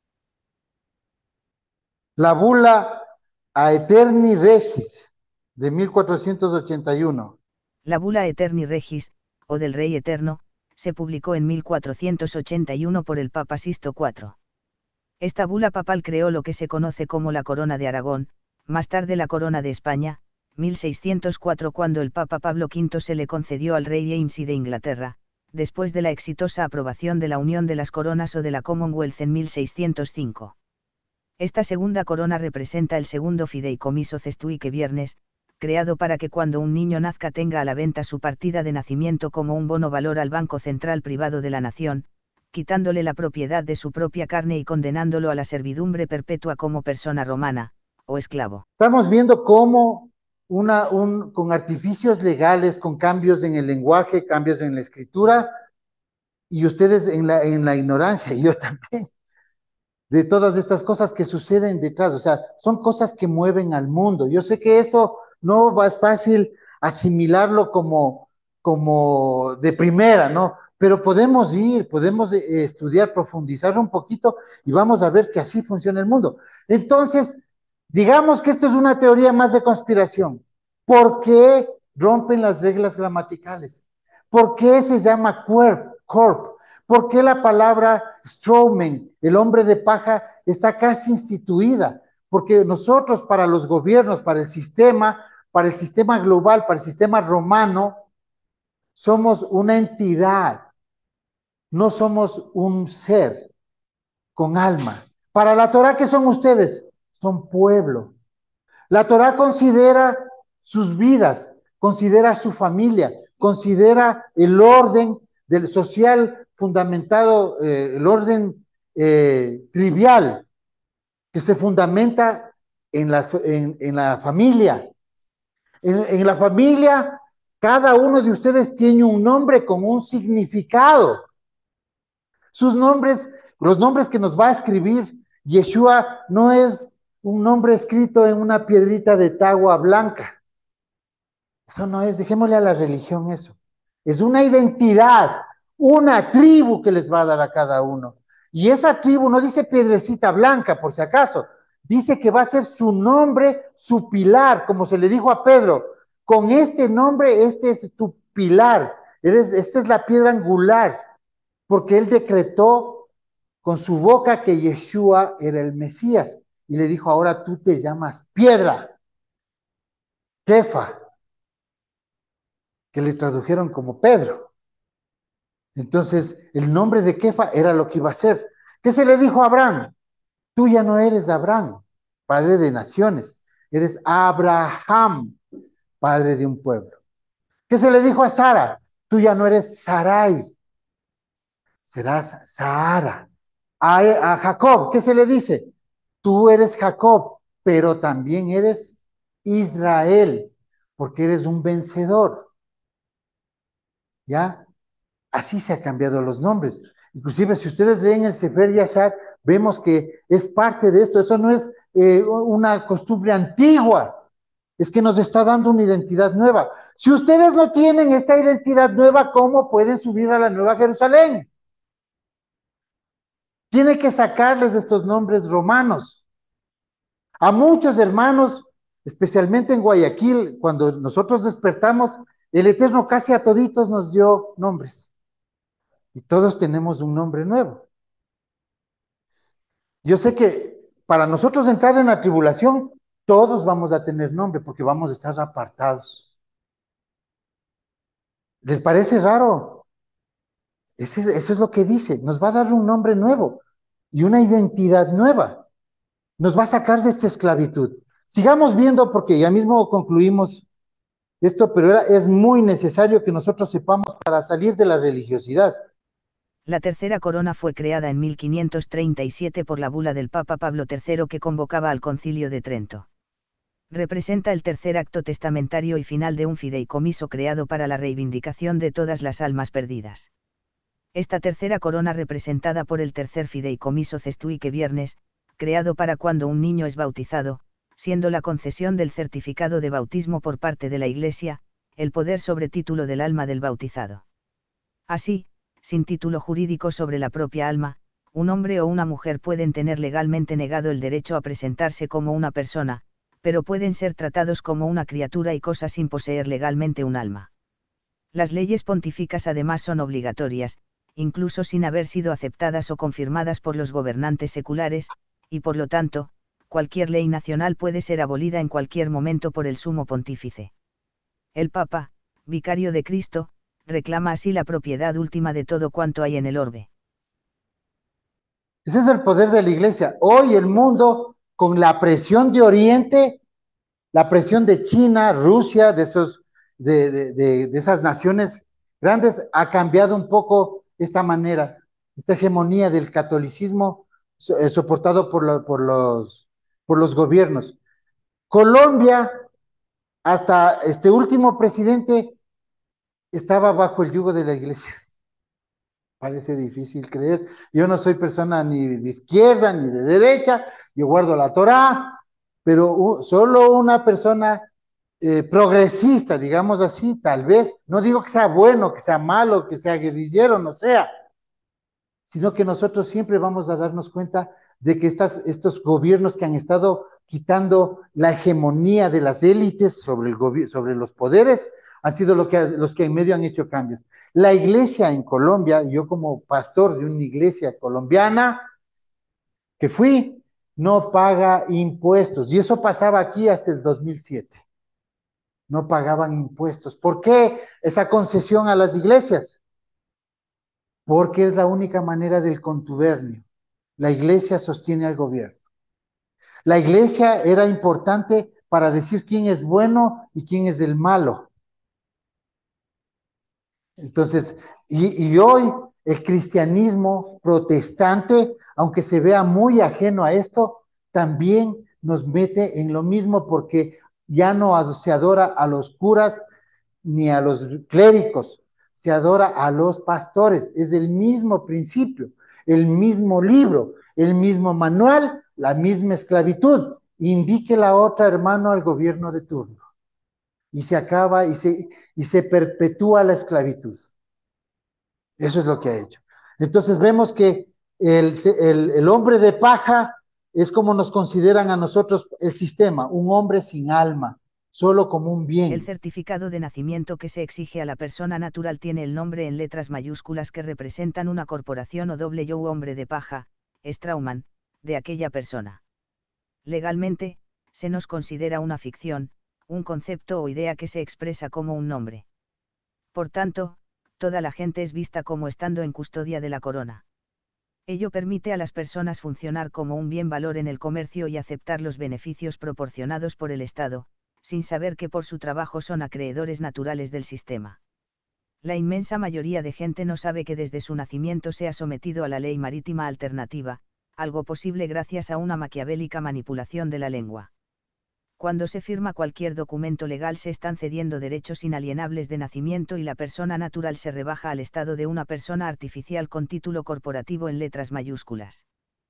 La bula Aeterni Regis, de mil cuatrocientos ochenta y uno. La bula Aeterni Regis, o del Rey Eterno, se publicó en mil cuatrocientos ochenta y uno por el Papa Sisto cuarto. Esta bula papal creó lo que se conoce como la Corona de Aragón, más tarde la Corona de España, mil seiscientos cuatro, cuando el Papa Pablo quinto se le concedió al rey James I de Inglaterra, después de la exitosa aprobación de la Unión de las Coronas o de la Commonwealth en mil seiscientos cinco. Esta segunda corona representa el segundo fideicomiso Cestuique Viernes, creado para que cuando un niño nazca tenga a la venta su partida de nacimiento como un bono valor al Banco Central Privado de la Nación, quitándole la propiedad de su propia carne y condenándolo a la servidumbre perpetua como persona romana, o esclavo. Estamos viendo cómo una, un, con artificios legales, con cambios en el lenguaje, cambios en la escritura, y ustedes en la, en la ignorancia, y yo también, de todas estas cosas que suceden detrás, o sea, son cosas que mueven al mundo. Yo sé que esto no va, es fácil asimilarlo como, como de primera, ¿no? Pero podemos ir, podemos eh, estudiar, profundizar un poquito y vamos a ver que así funciona el mundo. Entonces, digamos que esto es una teoría más de conspiración. ¿Por qué rompen las reglas gramaticales? ¿Por qué se llama cuerp, corp? ¿Por qué la palabra strawman, el hombre de paja, está casi instituida? Porque nosotros, para los gobiernos, para el sistema, para el sistema global, para el sistema romano, somos una entidad, no somos un ser con alma. Para la Torá, ¿qué son ustedes? Son pueblo. La Torá considera sus vidas, considera su familia, considera el orden del social fundamentado, eh, el orden eh, trivial, que se fundamenta en la, en, en la familia. En, en la familia, cada uno de ustedes tiene un nombre con un significado. Sus nombres, los nombres que nos va a escribir Yeshua, no es un nombre escrito en una piedrita de tagua blanca. Eso no es, dejémosle a la religión eso. Es una identidad, una tribu que les va a dar a cada uno. Y esa tribu no dice piedrecita blanca, por si acaso. Dice que va a ser su nombre, su pilar, como se le dijo a Pedro. Con este nombre, este es tu pilar. Eres, esta es la piedra angular. Porque él decretó con su boca que Yeshua era el Mesías. Y le dijo, ahora tú te llamas piedra. Kefa. Que le tradujeron como Pedro. Entonces, el nombre de Kefa era lo que iba a ser. ¿Qué se le dijo a Abraham? Tú ya no eres Abraham, padre de naciones. Eres Abraham, padre de un pueblo. ¿Qué se le dijo a Sara? Tú ya no eres Sarai, serás Sahara. A, a Jacob, ¿qué se le dice? Tú eres Jacob, pero también eres Israel, porque eres un vencedor. ¿Ya? Así se han cambiado los nombres. Inclusive, si ustedes leen el Sefer Yashar, vemos que es parte de esto. Eso no es eh, una costumbre antigua. Es que nos está dando una identidad nueva. Si ustedes no tienen esta identidad nueva, ¿cómo pueden subir a la Nueva Jerusalén? Tiene que sacarles estos nombres romanos. A muchos hermanos, especialmente en Guayaquil, cuando nosotros despertamos, el Eterno casi a toditos nos dio nombres. Y todos tenemos un nombre nuevo. Yo sé que para nosotros entrar en la tribulación, todos vamos a tener nombre porque vamos a estar apartados. ¿Les parece raro? Ese, eso es lo que dice. Nos va a dar un nombre nuevo y una identidad nueva. Nos va a sacar de esta esclavitud. Sigamos viendo porque ya mismo concluimos esto, pero era, es muy necesario que nosotros sepamos para salir de la religiosidad. La tercera corona fue creada en mil quinientos treinta y siete por la bula del Papa Pablo tercero que convocaba al Concilio de Trento. Representa el tercer acto testamentario y final de un fideicomiso creado para la reivindicación de todas las almas perdidas. Esta tercera corona representada por el tercer fideicomiso Cestuique Viernes, creado para cuando un niño es bautizado, siendo la concesión del certificado de bautismo por parte de la Iglesia, el poder sobre título del alma del bautizado. Así, sin título jurídico sobre la propia alma, un hombre o una mujer pueden tener legalmente negado el derecho a presentarse como una persona, pero pueden ser tratados como una criatura y cosa sin poseer legalmente un alma. Las leyes pontíficas además son obligatorias, incluso sin haber sido aceptadas o confirmadas por los gobernantes seculares, y por lo tanto, cualquier ley nacional puede ser abolida en cualquier momento por el sumo pontífice. El Papa, vicario de Cristo, reclama así la propiedad última de todo cuanto hay en el orbe. Ese es el poder de la iglesia. Hoy el mundo, con la presión de Oriente, la presión de China, Rusia, de, esos, de, de, de, de esas naciones grandes, ha cambiado un poco esta manera, esta hegemonía del catolicismo eh, soportado por, lo, por, los, por los gobiernos. Colombia, hasta este último presidente, estaba bajo el yugo de la iglesia. Parece difícil creer. Yo no soy persona ni de izquierda ni de derecha, yo guardo la Torá, pero uh, solo una persona eh, progresista, digamos así, tal vez, no digo que sea bueno, que sea malo, que sea guerrillero, no sea, sino que nosotros siempre vamos a darnos cuenta de que estas, estos gobiernos que han estado quitando la hegemonía de las élites sobre, el sobre los poderes, han sido lo que, los que en medio han hecho cambios. La iglesia en Colombia, yo como pastor de una iglesia colombiana que fui, no paga impuestos. Y eso pasaba aquí hasta el dos mil siete. No pagaban impuestos. ¿Por qué esa concesión a las iglesias? Porque es la única manera del contubernio. La iglesia sostiene al gobierno. La iglesia era importante para decir quién es bueno y quién es el malo. Entonces, y, y hoy el cristianismo protestante, aunque se vea muy ajeno a esto, también nos mete en lo mismo porque ya no se adora a los curas ni a los clérigos, se adora a los pastores. Es el mismo principio, el mismo libro, el mismo manual, la misma esclavitud. Indique la otra, hermano, al gobierno de turno. Y se acaba y se, y se perpetúa la esclavitud. Eso es lo que ha hecho. Entonces vemos que el, el, el hombre de paja es como nos consideran a nosotros el sistema, un hombre sin alma, solo como un bien. El certificado de nacimiento que se exige a la persona natural tiene el nombre en letras mayúsculas que representan una corporación o doble yo u hombre de paja, Straumann, de aquella persona. Legalmente, se nos considera una ficción, un concepto o idea que se expresa como un nombre. Por tanto, toda la gente es vista como estando en custodia de la corona. Ello permite a las personas funcionar como un bien valor en el comercio y aceptar los beneficios proporcionados por el Estado, sin saber que por su trabajo son acreedores naturales del sistema. La inmensa mayoría de gente no sabe que desde su nacimiento se ha sometido a la ley marítima alternativa, algo posible gracias a una maquiavélica manipulación de la lengua. Cuando se firma cualquier documento legal se están cediendo derechos inalienables de nacimiento y la persona natural se rebaja al estado de una persona artificial con título corporativo en letras mayúsculas.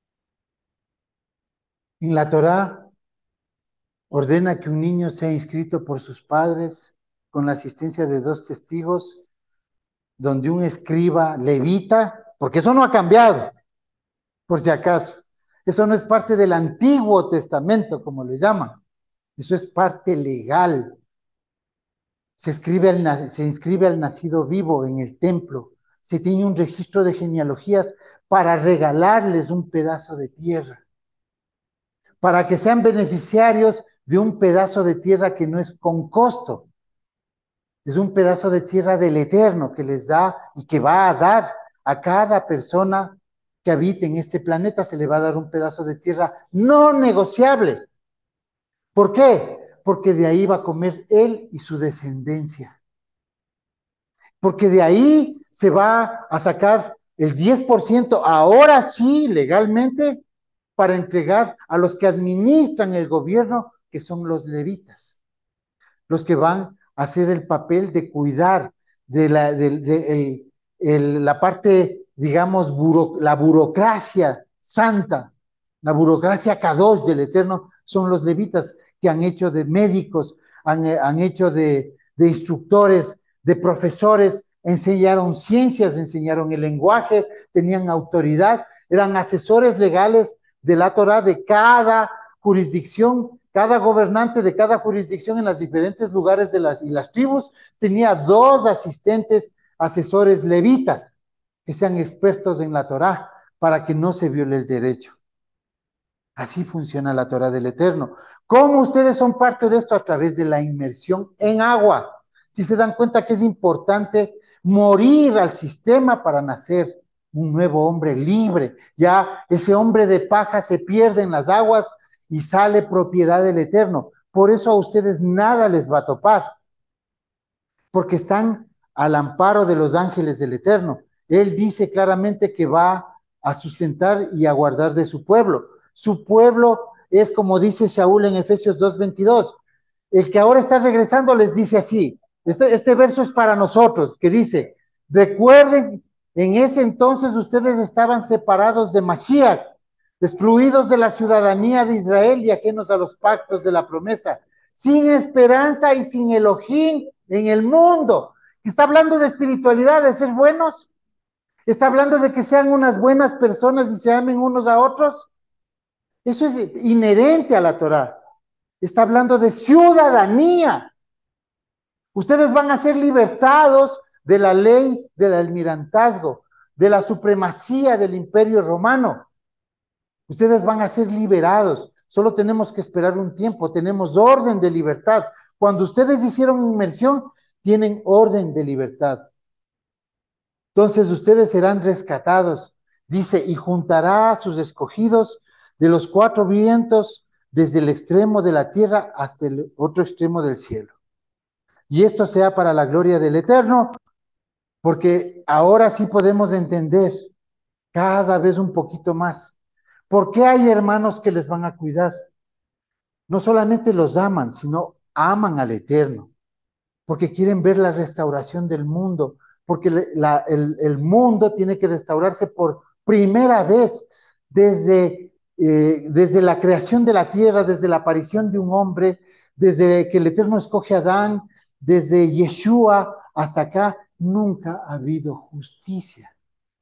En la Torá ordena que un niño sea inscrito por sus padres con la asistencia de dos testigos, donde un escriba levita, porque eso no ha cambiado, por si acaso. Eso no es parte del Antiguo Testamento, como le llaman. Eso es parte legal. Se, escribe al, se inscribe al nacido vivo en el templo. Se tiene un registro de genealogías para regalarles un pedazo de tierra, para que sean beneficiarios de un pedazo de tierra que no es con costo. Es un pedazo de tierra del Eterno que les da y que va a dar a cada persona que habite en este planeta. Se le va a dar un pedazo de tierra no negociable. ¿Por qué? Porque de ahí va a comer él y su descendencia. Porque de ahí se va a sacar el diez por ciento, ahora sí, legalmente, para entregar a los que administran el gobierno, que son los levitas, los que van a hacer el papel de cuidar de la, de, de el, el, la parte, digamos, buro, la burocracia santa, la burocracia kadosh del Eterno, son los levitas que han hecho de médicos, han, han hecho de, de instructores, de profesores, enseñaron ciencias, enseñaron el lenguaje, tenían autoridad, eran asesores legales de la Torá de cada jurisdicción, cada gobernante de cada jurisdicción en los diferentes lugares de las, y las tribus tenía dos asistentes asesores levitas que sean expertos en la Torá para que no se viole el derecho. Así funciona la Torá del Eterno. ¿Cómo ustedes son parte de esto? A través de la inmersión en agua. Si se dan cuenta que es importante morir al sistema para nacer un nuevo hombre libre. Ya ese hombre de paja se pierde en las aguas y sale propiedad del Eterno. Por eso a ustedes nada les va a topar, porque están al amparo de los ángeles del Eterno. Él dice claramente que va a sustentar y a guardar de su pueblo. Su pueblo es como dice Shaul en Efesios dos veintidós. El que ahora está regresando les dice así. Este, este verso es para nosotros, que dice, recuerden, en ese entonces ustedes estaban separados de Mashiach, excluidos de la ciudadanía de Israel y ajenos a los pactos de la promesa, sin esperanza y sin Elohim en el mundo. Está hablando de espiritualidad, de ser buenos. Está hablando de que sean unas buenas personas y se amen unos a otros. Eso es inherente a la Torá. Está hablando de ciudadanía. Ustedes van a ser libertados de la ley del almirantazgo, de la supremacía del imperio romano. Ustedes van a ser liberados. Solo tenemos que esperar un tiempo. Tenemos orden de libertad. Cuando ustedes hicieron inmersión, tienen orden de libertad. Entonces ustedes serán rescatados. Dice, y juntará a sus escogidos de los cuatro vientos, desde el extremo de la tierra hasta el otro extremo del cielo. Y esto sea para la gloria del Eterno, porque ahora sí podemos entender cada vez un poquito más. ¿Por qué hay hermanos que les van a cuidar? No solamente los aman, sino aman al Eterno, porque quieren ver la restauración del mundo, porque la, el, el mundo tiene que restaurarse por primera vez desde, eh, desde la creación de la tierra, desde la aparición de un hombre, desde que el Eterno escoge a Adán, desde Yeshua hasta acá, nunca ha habido justicia.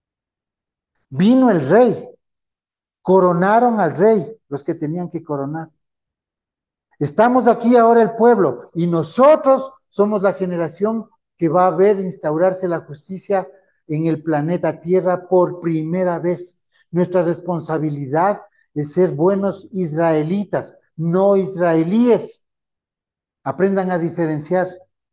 Vino el rey, coronaron al rey, los que tenían que coronar. Estamos aquí ahora el pueblo, y nosotros somos la generación que va a ver instaurarse la justicia en el planeta Tierra por primera vez. Nuestra responsabilidad es ser buenos israelitas, no israelíes. Aprendan a diferenciar.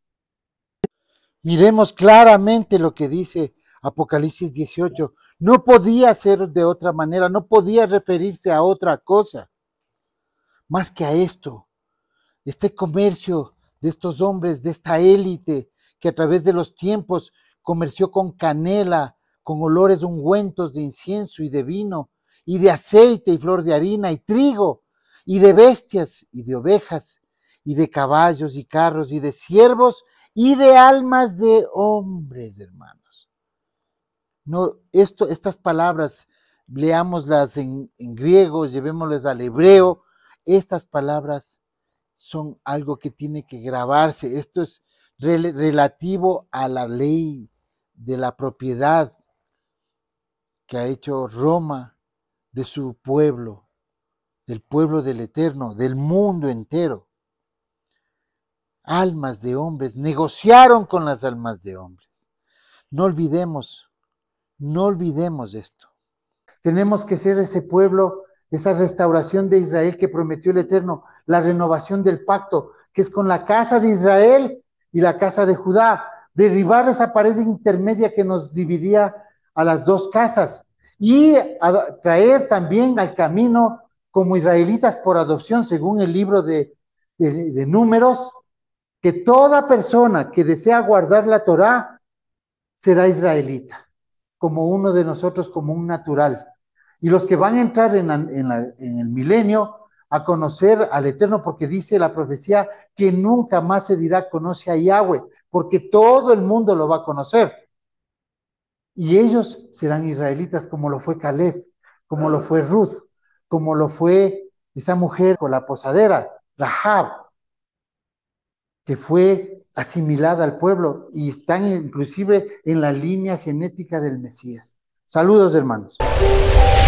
Miremos claramente lo que dice Apocalipsis dieciocho. No podía ser de otra manera, no podía referirse a otra cosa más que a esto. Este comercio de estos hombres, de esta élite que a través de los tiempos comerció con canela, con olores ungüentos de incienso y de vino, y de aceite y flor de harina y trigo, y de bestias y de ovejas, y de caballos y carros, y de siervos, y de almas de hombres, hermanos. No, esto, estas palabras, leámoslas en, en griego, llevémoslas al hebreo. Estas palabras son algo que tiene que grabarse. Esto es rel- relativo a la ley de la propiedad que ha hecho Roma de su pueblo, del pueblo del Eterno, del mundo entero. Almas de hombres, negociaron con las almas de hombres. No olvidemos, no olvidemos esto. Tenemos que ser ese pueblo, esa restauración de Israel que prometió el Eterno, la renovación del pacto, que es con la casa de Israel y la casa de Judá, derribar esa pared intermedia que nos dividía a las dos casas y a traer también al camino como israelitas por adopción, según el libro de, de, de Números, que toda persona que desea guardar la Torá será israelita, como uno de nosotros, como un natural. Y los que van a entrar en, la, en, la, en el milenio a conocer al Eterno, porque dice la profecía que nunca más se dirá conoce a Yahweh, porque todo el mundo lo va a conocer. Y ellos serán israelitas como lo fue Caleb, como lo fue Ruth, como lo fue esa mujer con la posadera, Rahab, que fue asimilada al pueblo y están inclusive en la línea genética del Mesías. Saludos, hermanos.